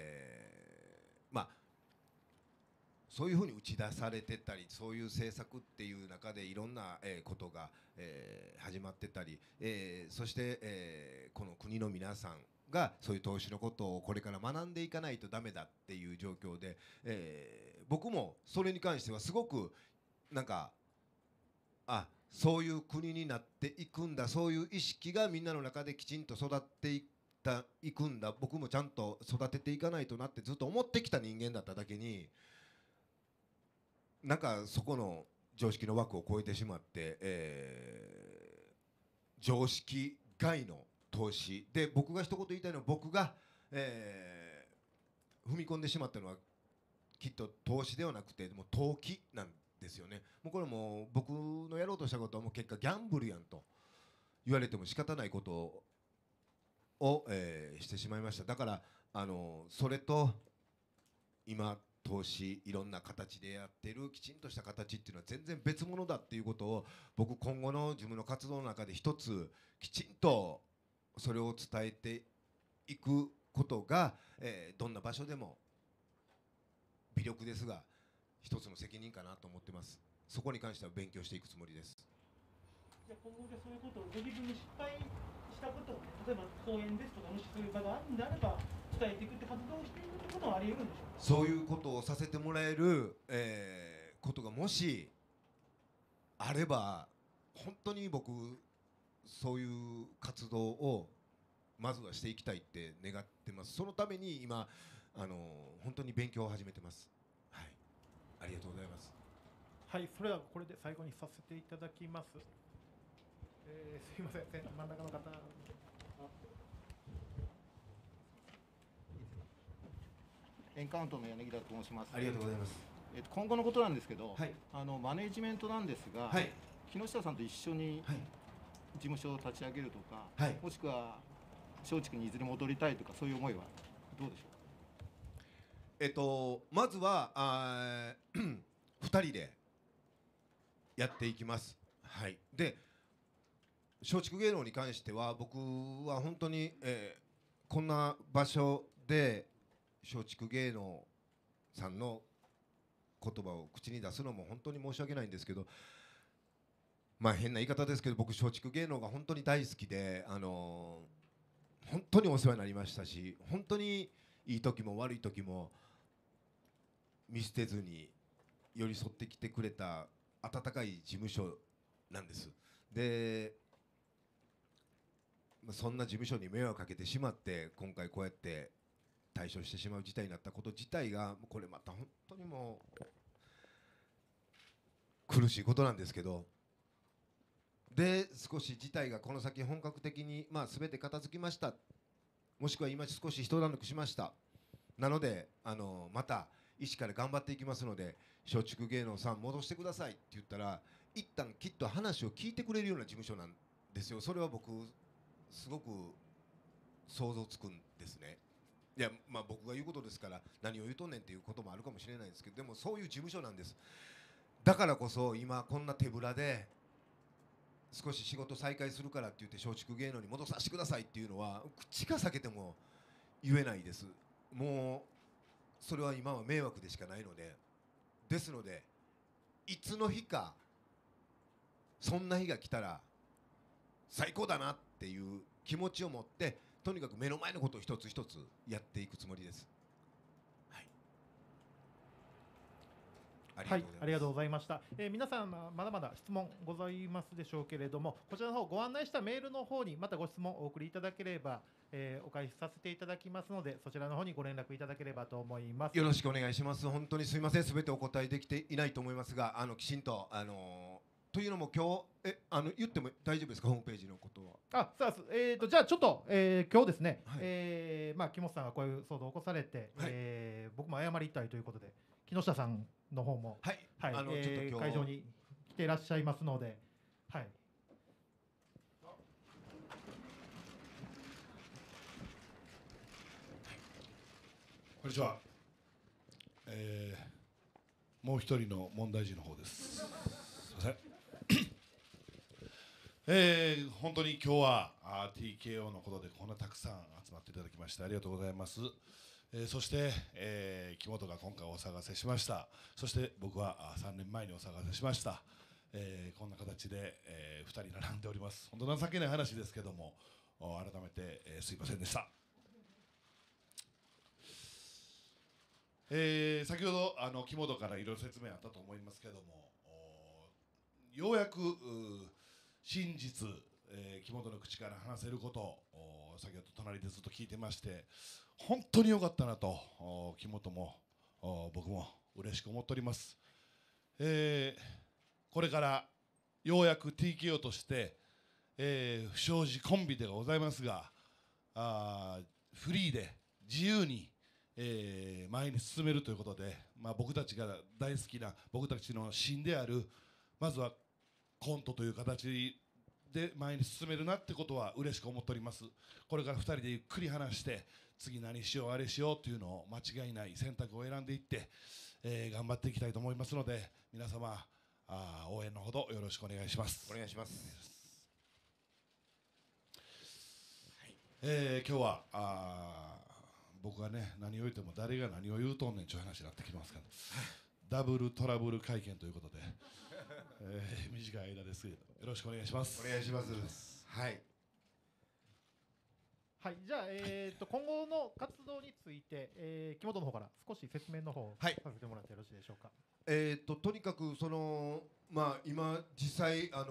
そういうふうに打ち出されてたり、そういう政策っていう中でいろんなことが始まってたり、そしてこの国の皆さんがそういう投資のことをこれから学んでいかないとダメだっていう状況で、僕もそれに関してはすごくなんかそういう国になっていくんだ、そういう意識がみんなの中できちんと育っていくんだ、僕もちゃんと育てていかないとなってずっと思ってきた人間だっただけに、なんかそこの常識の枠を超えてしまって、常識外の投資で、僕が一言言いたいのは、僕が、踏み込んでしまったのはきっと投資ではなくて、もう投機なんですよね。もうこれも僕のやろうとしたことはもう結果ギャンブルやんと言われても仕方ないことを、してしまいました。だからそれと今投資いろんな形でやってるきちんとした形っていうのは全然別物だっていうことを、僕今後の自分の活動の中で一つきちんとそれを伝えていくことが、どんな場所でも微力ですが一つの責任かなと思ってます。そこに関しては勉強していくつもりです。 じゃあ今後でそういうことをご自分で失敗したことを、ね、例えば講演ですとか、もしそういう場があるんであれば伝えていくって活動をしていくってことはあり得るんでしょうか。 そういうことをさせてもらえる、ことがもしあれば、本当に僕そういう活動をまずはしていきたいって願ってます。そのために今本当に勉強を始めてます。はい、ありがとうございます。 はい、それではこれで最後にさせていただきます。すいません、真ん中の方。 エンカウントの柳田と申します。 ありがとうございます。 今後のことなんですけど、 はい、 マネジメントなんですが、 はい、 木下さんと一緒に事務所を立ち上げるとか、 はい、 もしくは松竹にいずれ戻りたいとか、そういう思いはどうでしょうか。 まずは2人でやっていきます。はい、で松竹芸能に関しては僕は本当に、こんな場所で松竹芸能さんの言葉を口に出すのも本当に申し訳ないんですけど、まあ変な言い方ですけど、僕松竹芸能が本当に大好きで、本当にお世話になりましたし、本当にいい時も悪い時も見捨てずに寄り添ってきてくれた温かい事務所なんです。でそんな事務所に迷惑かけてしまって、今回こうやって退所してしまう事態になったこと自体が、これまた本当にもう苦しいことなんですけど、で少し事態がこの先本格的に、全て片付きました、もしくは今少し一段落しました、なのでまた一から頑張っていきますので、松竹芸能さん戻してくださいって言ったら、一旦きっと話を聞いてくれるような事務所なんですよ。それは僕すごく想像つくんですね。いや、僕が言うことですから何を言うとんねんっていうこともあるかもしれないんですけど、でもそういう事務所なんです。だからこそ今こんな手ぶらで少し仕事再開するからって言って松竹芸能に戻させてくださいっていうのは口が裂けても言えないです。もうそれは今は迷惑でしかないので、ですのでいつの日かそんな日が来たら最高だなっていう気持ちを持って、とにかく目の前のことを一つ一つやっていくつもりです。 はい、ありがとうございました。皆さんまだまだ質問ございますでしょうけれども、こちらの方ご案内したメールの方にまたご質問をお送りいただければ、お返しさせていただきますので、そちらの方にご連絡いただければと思います。 よろしくお願いします。本当にすみません、すべてお答えできていないと思いますが、きちんとというのも今日言っても大丈夫ですか、ホームページのことは。 さあ、じゃあちょっと、今日ですね、木本さんがこういう騒動を起こされて、僕も謝りたいということで、木下さんの方も、ちょっと会場に来ていらっしゃいますので、はい。 こんにちは。もう一人の問題児の方です。すみません。本当に今日はTKO のことでこんなたくさん集まっていただきましてありがとうございます。そして、木本が今回お騒がせしました。そして僕は3年前にお騒がせしました。こんな形で、2人並んでおります。本当情けない話ですけども、改めて、すいませんでした。先ほど木本からいろいろ説明あったと思いますけども、 ようやく真実、木本の口から話せることを先ほど隣でずっと聞いてまして、本当に良かったなと木本も僕も嬉しく思っております。これからようやく TKO として、不祥事コンビでございますが、フリーで自由に、前に進めるということで、僕たちが大好きな僕たちの芯であるまずはコントという形で前に進めるなってことは嬉しく思っております。これから2人でゆっくり話して次何しようあれしようというのを間違いない選択を選んでいって、頑張っていきたいと思いますので、皆様応援のほどよろしくお願いします。 お願いします。 今日は僕がね何を言っても誰が何を言うとんねんちゅう話になってきますから、ダブルトラブル会見ということで、短い間ですけどよろしくお願いします。 お願いします。はい。 はい、じゃあ、今後の活動について、木本の方から少し説明の方をさせてもらってよろしいでしょうか。 とにかくその今実際い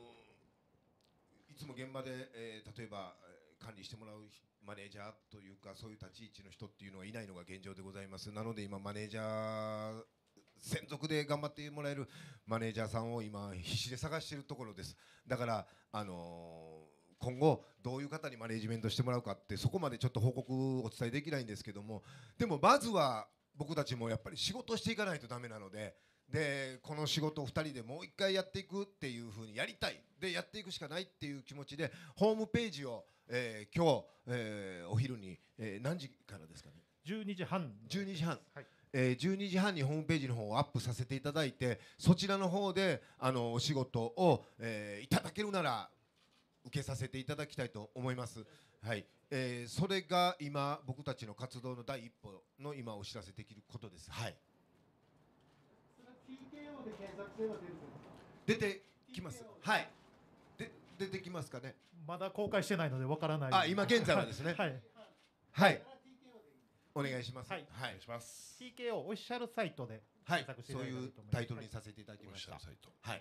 つも現場で、例えば管理してもらうマネージャーというかそういう立ち位置の人っていうのはいないのが現状でございます。なので今マネージャー専属で頑張ってもらえるマネージャーさんを今必死で探しているところです。だから今後どういう方にマネージメントしてもらうかってそこまでちょっと報告お伝えできないんですけども、でもまずは僕たちもやっぱり仕事していかないとダメなので、この仕事を2人でもう一回やっていくっていう風にやりたいでやっていくしかないっていう気持ちでホームページを、今日、お昼に、何時からですかね。 12時半。 12時半。 はい。 12時半にホームページの方をアップさせていただいて、そちらの方でお仕事を、いただけるなら受けさせていただきたいと思います。はい。それが今僕たちの活動の第一歩の今お知らせできることです。はい。 TKO で検索すれば出るんですか？ 出てきます。はい。出てきますかね。 まだ公開してないのでわからない。 今現在はですね。 はい。 はい。お願いします。 はい。 お願いします。 TKO オフィシャルサイトではい検索していたそうだいたらいいと思います。 いうタイトルにさせていただきました。 オフィシャルサイト。 はい。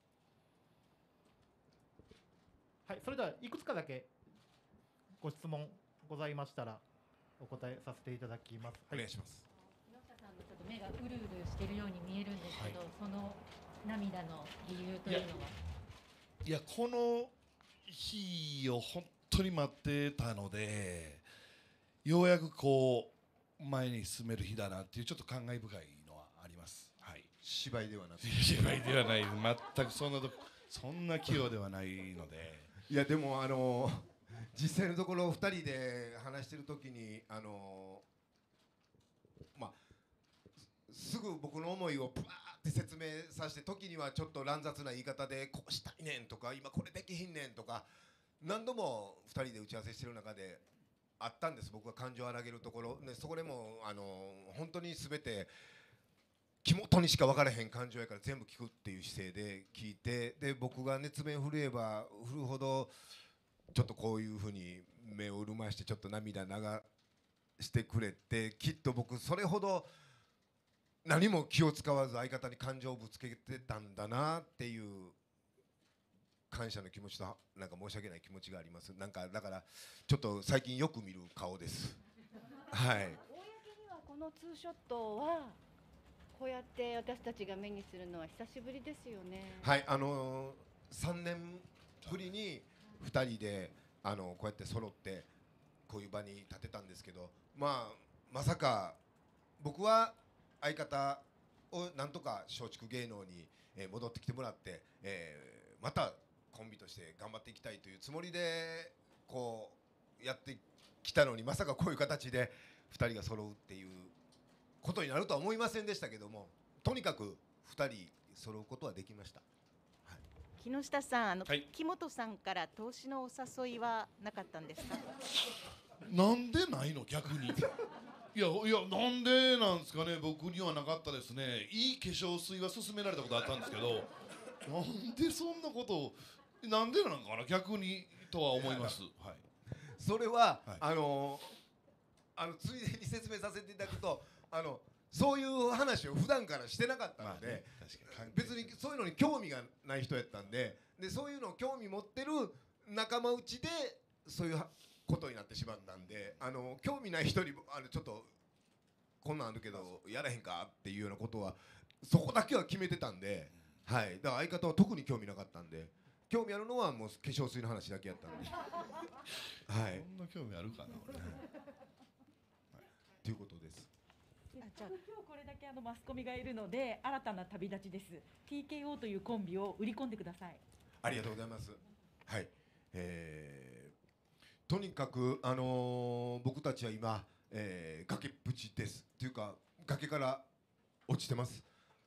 はい、それではいくつかだけご質問ございましたらお答えさせていただきます。 お願いします。 木下さんのちょっと目がうるうるしているように見えるんですけど、その涙の理由というのは。 いやこの日を本当に待ってたので、ようやくこう前に進める日だなっていうちょっと感慨深いのはあります。はい。 芝居ではなく。 芝居ではない。全くそんな器用ではないので。 いやでも実際のところ2人で話してる時にすぐ僕の思いをブワーって説明させて、時にはちょっと乱雑な言い方でこうしたいねんとか今これできひんねんとか何度も2人で打ち合わせしてる中であったんです。僕が感情を荒げるところ、ね、そこでも本当に全て木本にしか分からへん感情やから全部聞くっていう姿勢で聞いて、で僕が熱弁震えば振るほどちょっとこういうふうに目を潤ましてちょっと涙流してくれて、きっと僕それほど何も気を使わず相方に感情をぶつけてたんだなっていう感謝の気持ちとなんか申し訳ない気持ちがあります。なんかだからちょっと最近よく見る顔です。はい。 公にはこのツーショットはこうやって私たちが目にするのは久しぶりですよね。 はい、3年ぶりに2人でこうやって揃ってこういう場に立てたんですけど、まさか僕は相方をなんとか松竹芸能に戻ってきてもらって、またコンビとして頑張っていきたいというつもりでこうやってきたのに、まさかこういう形で2人が揃うっていうことになるとは思いませんでしたけども、とにかく2人揃うことはできました。はい、 木下さん、 はい、 木本さんから投資のお誘いはなかったんですか？ なんでないの逆に。いやなんでなんですかね。僕にはなかったですね。いい化粧水は勧められたことあったんですけど、なんでそんなことをなんでなのかな逆にとは思います。はい。 それは、 はい、 ついでに説明させていただくと、 そういう話を普段からしてなかったので、別にそういうのに興味がない人やったんで、そういうのを興味持ってる仲間内でそういうことになってしまったんで、興味ない人にちょっとこんなんあるけどやらへんかっていうようなことはそこだけは決めてたんで、はい、だから相方は特に興味なかったんで、興味あるのはもう化粧水の話だけやったんではい、 そんな興味あるかな俺、はい、 ということです。 今日これだけマスコミがいるので新たな旅立ちです。 TKO というコンビを売り込んでください。 ありがとうございます。はい、とにかく僕たちは今、崖っぷちですっていうか崖から落ちてます。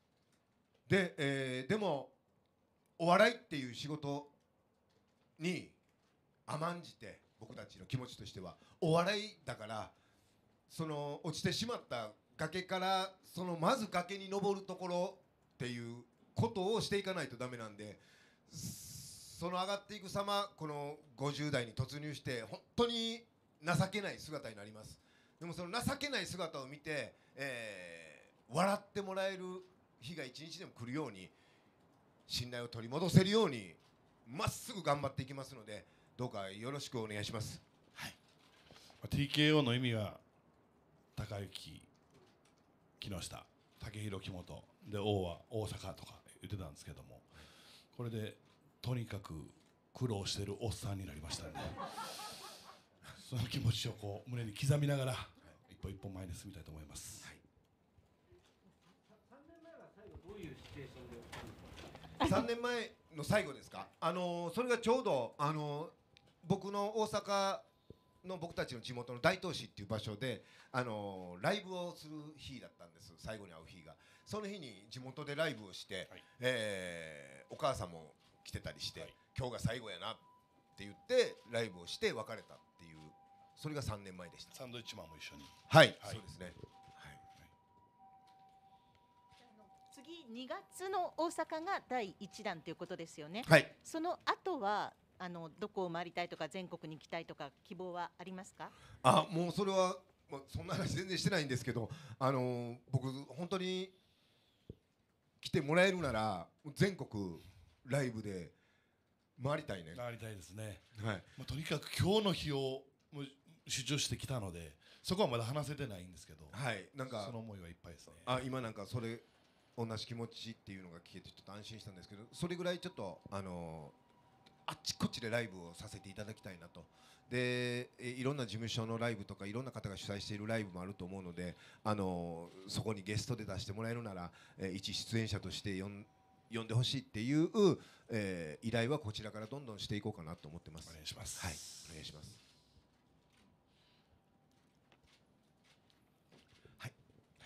で、でもお笑いっていう仕事に甘んじて、僕たちの気持ちとしてはお笑いだから、その落ちてしまった崖からまず崖に登るところっていうことをしていかないとダメなんで、その上がっていく様、この50代に突入して本当に情けない姿になります。でもその情けない姿を見て、笑ってもらえる日が一日でも来るように、信頼を取り戻せるようにまっすぐ頑張っていきますので、どうかよろしくお願いします。はい、 TKO の意味は高之、木下、武弘、木本で、王は大阪とか言ってたんですけども、これでとにかく苦労してるおっさんになりましたんでその気持ちをこう胸に刻みながら一歩一歩前に進みたいと思います。はい、 3年前は最後どういうシチュエーションで起きたんですか？ 3年前の最後ですか？それがちょうど僕の大阪の僕たちの地元の大東市っていう場所でライブをする日だったんです。最後に会う日が、その日に地元でライブをして、はい、お母さんも来てたりして、はい、今日が最後やなって言ってライブをして別れたっていう、それが3年前でした。 サンドイッチマンも一緒に。 はい、はい、そうですね。はい、 次2月の大阪が第1弾ということですよね。 はい、 その後はどこを回りたいとか全国に行きたいとか希望はありますか？ もうそれはそんな話全然してないんですけど、僕本当に来てもらえるなら全国ライブで回りたいね。 回りたいですね。 はい。 とにかく今日の日を主張してきたので、そこはまだ話せてないんですけど、 はい、なんかその思いはいっぱいですね。 今なんかそれ同じ気持ちっていうのが聞けてちょっと安心したんですけど、それぐらいちょっとあっちこっちでライブをさせていただきたいなと。でいろんな事務所のライブとかいろんな方が主催しているライブもあると思うので、そこにゲストで出してもらえるなら、一出演者として呼んでほしいっていう、依頼はこちらからどんどんしていこうかなと思ってます。 お願いします。 はい、お願いします。はい、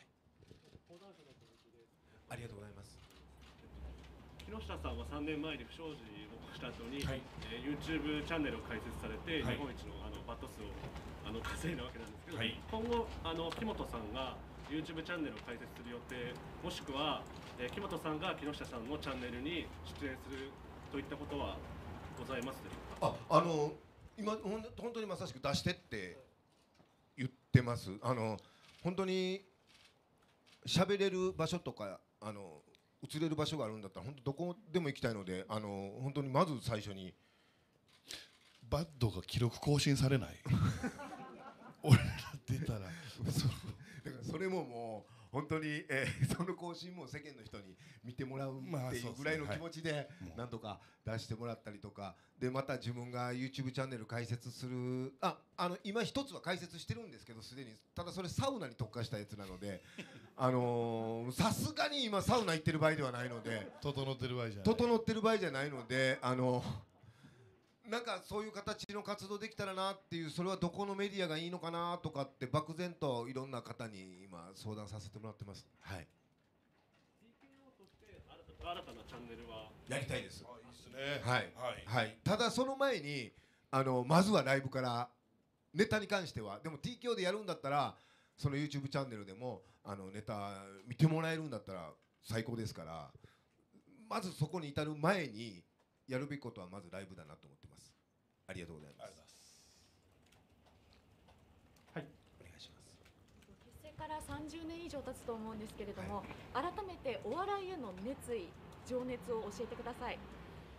ありがとうございます。 木下さんは3年前に不祥事を起こした後に、 はい、 YouTube チャンネルを開設されて、 はい、 日本一のバット数を稼いだわけなんですけど、 はい、 今後木本さんが YouTube チャンネルを開設する予定、もしくは、木本さんが木下さんのチャンネルに出演するといったことはございますでしょうか？ 今本当にまさしく出してって言ってます。本当に喋れる場所とか映れる場所があるんだったら本当どこでも行きたいので、本当にまず最初にバッドが記録更新されない俺ら出たらだからそれももう本当に、その更新も世間の人に見てもらうっていうぐらいの気持ちでなんとか出してもらったりとかで、また自分が YouTube チャンネル開設する今一つは開設してるんですけど、すでにただそれサウナに特化したやつなのでさすがに今サウナ行ってる場合ではないので、 整ってる場合じゃないのでなんかそういう形の活動できたらなっていう、それはどこのメディアがいいのかなとかって漠然といろんな方に今相談させてもらってます。はい。 TKO として新たなチャンネルはやりたいです。 いいですね。 はい、はい、ただその前にまずはライブから、ネタに関してはでも TKO でやるんだったらその YouTube チャンネルでもネタ見てもらえるんだったら最高ですから、まずそこに至る前にやるべきことはまずライブだなと思ってます。ありがとうございます。 はい、 お願いします。 結成から30年以上経つと思うんですけれども、改めてお笑いへの熱意、情熱を教えてください。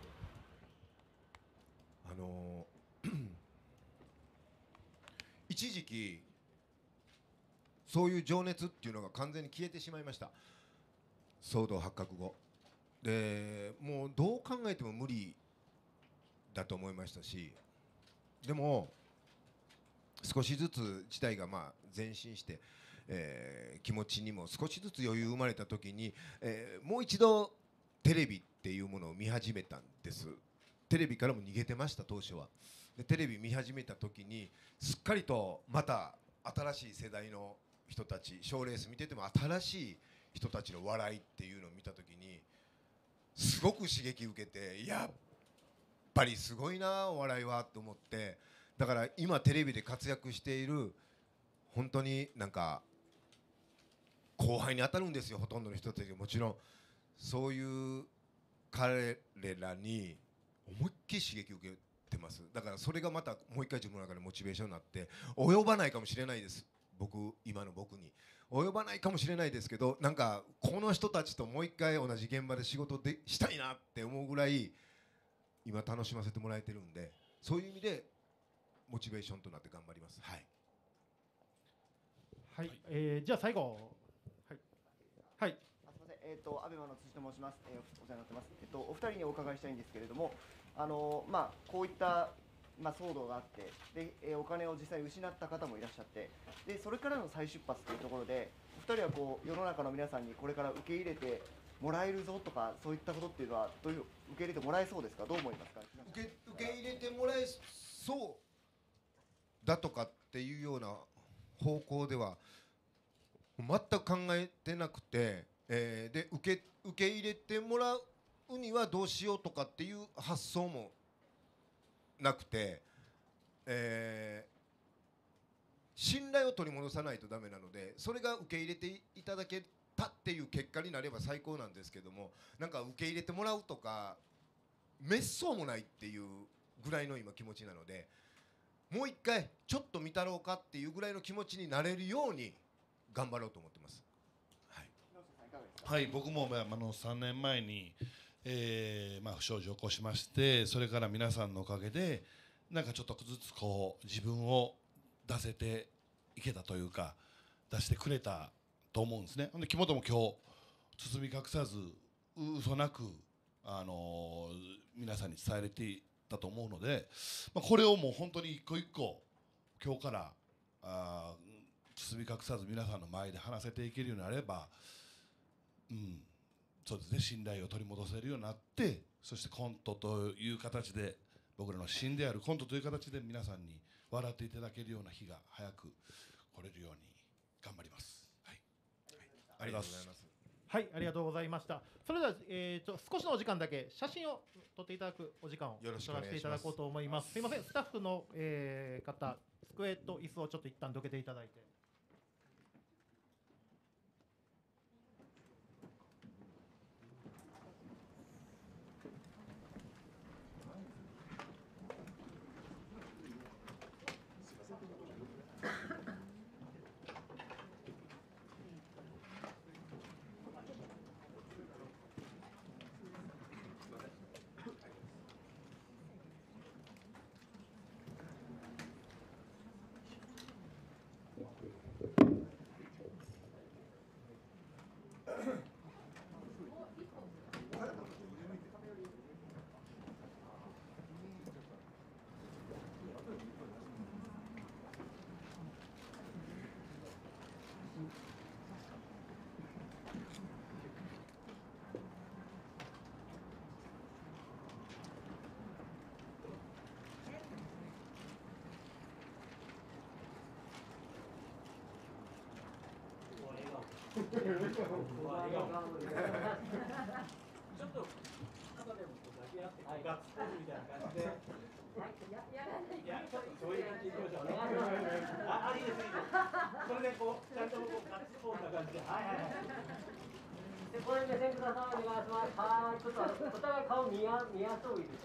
一時期そういう情熱っていうのが完全に消えてしまいました。騒動発覚後で、もうどう考えても無理だと思いましたし、でも少しずつ事態が前進して、気持ちにも少しずつ余裕生まれた時に、もう一度テレビっていうものを見始めたんです。テレビからも逃げてました当初は。でテレビ見始めた時にすっかりとまた新しい世代の人たち、賞レース見てても新しい人たちの笑いっていうのを見た時にすごく刺激受けて、やっぱりすごいなお笑いはと思って、だから今テレビで活躍している本当になんか後輩に当たるんですよ、ほとんどの人たちが。もちろんそういう彼らに思いっきり刺激を受けてます。だからそれがまたもう一回自分の中でモチベーションになって、及ばないかもしれないです、今の僕に及ばないかもしれないですけど、なんかこの人たちともう一回同じ現場で仕事でしたいなって思うぐらい今楽しませてもらえてるんで、そういう意味でモチベーションとなって頑張ります。はい、 はい、じゃあ最後、はい、 すみません、アベマの辻と申します。お世話になってます。お二人にお伺いしたいんですけれども、こういった騒動があって、で、お金を実際失った方もいらっしゃって、でそれからの再出発というところで、お二人はこう世の中の皆さんにこれから受け入れてもらえるぞとか、そういったことっていうのはどういう受け入れてもらえそうですか。どう思いますか。 受け入れてもらえそうだとかっていうような方向では全く考えてなくて、で受け入れてもらうにはどうしようとかっていう発想もなくて、信頼を取り戻さないとダメなので、それが受け入れていただけたっていう結果になれば最高なんですけども、なんか受け入れてもらうとかめっそうもないっていうぐらいの今気持ちなので、もう一回ちょっと見たろうかっていうぐらいの気持ちになれるように頑張ろうと思ってます。 はい、僕も3年前に、不祥事を起こしまして、それから皆さんのおかげでなんかちょっとずつこう自分を出せていけたというか、出してくれたと思うんですね。で木本も今日包み隠さず嘘なく、皆さんに伝えれていたと思うので、これをもう本当に一個一個今日から包み隠さず皆さんの前で話せていけるようになれば、そうですね、信頼を取り戻せるようになって、そしてコントという形で、僕らの芯であるコントという形で皆さんに笑っていただけるような日が早く来れるように頑張ります。はい、 ありがとうございます。 はい、ありがとうございました。それでは、少しのお時間だけ写真を撮っていただくお時間を取らせていただこうと思います。すいません、スタッフの、方、机と椅子をちょっと一旦どけていただいて。 ちょっと肩でも抱き合ってガッツポーズみたいな感じで、そういう感じでいきましょうね。いいですいいです。それでこうちゃんとこうガッツポーズな感じで、でこれ目線ください、お願いします。はい、ちょっとお互い顔見やそういです。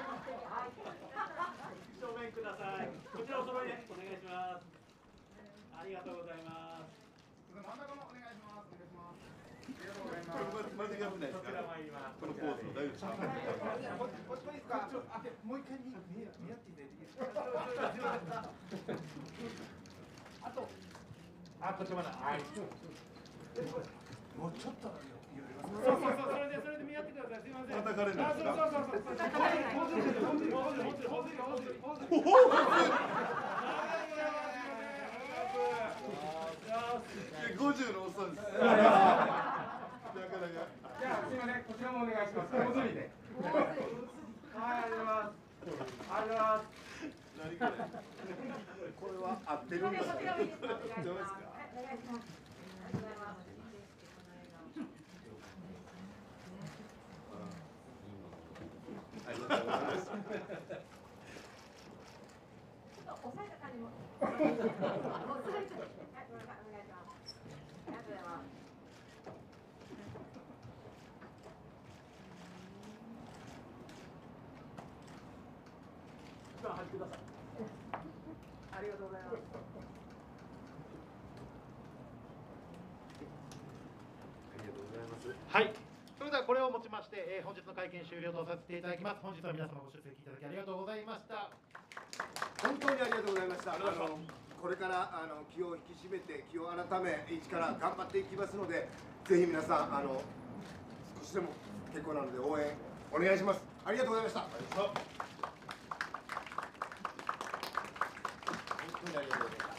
はい。正面ください。こちらお揃いでお願いします。 ありがとうございます。 真ん中のお願いします。お願いします。 こちら参ります。 このポーズ大丈夫ですか。こっちもいいですか。もう一回見合っていただいていいですか。あと、こっちまだ。はい。もうちょっとそうそれで見合ってください。すみません。叩かれるんですか。50のおっさんです。なかなか。じゃあすみません、こちらもお願いします。大釣りで。はい、ありがとうございます。ありがとうございます。何これ。これは合ってるんですか。どうですか。お願いします。ありがとうございます。ありがとうございます。 抑えた感じも。抑えて。はい、お願いします。ありがとうございます。 入ってください。 ありがとうございます。 はい。それではこれをもちまして、本日の会見終了とさせていただきます。本日は皆様ご出席いただきありがとうございました。 本当にありがとうございました。これから気を引き締めて気を改め一から頑張っていきますので、ぜひ皆さん少しでも結構なので応援お願いします。ありがとうございました。本当にありがとうございました。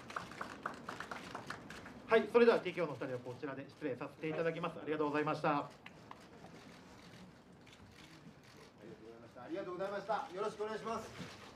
はい、それでは TKO の2人はこちらで失礼させていただきます。ありがとうございました。 ありがとうございました。よろしくお願いします。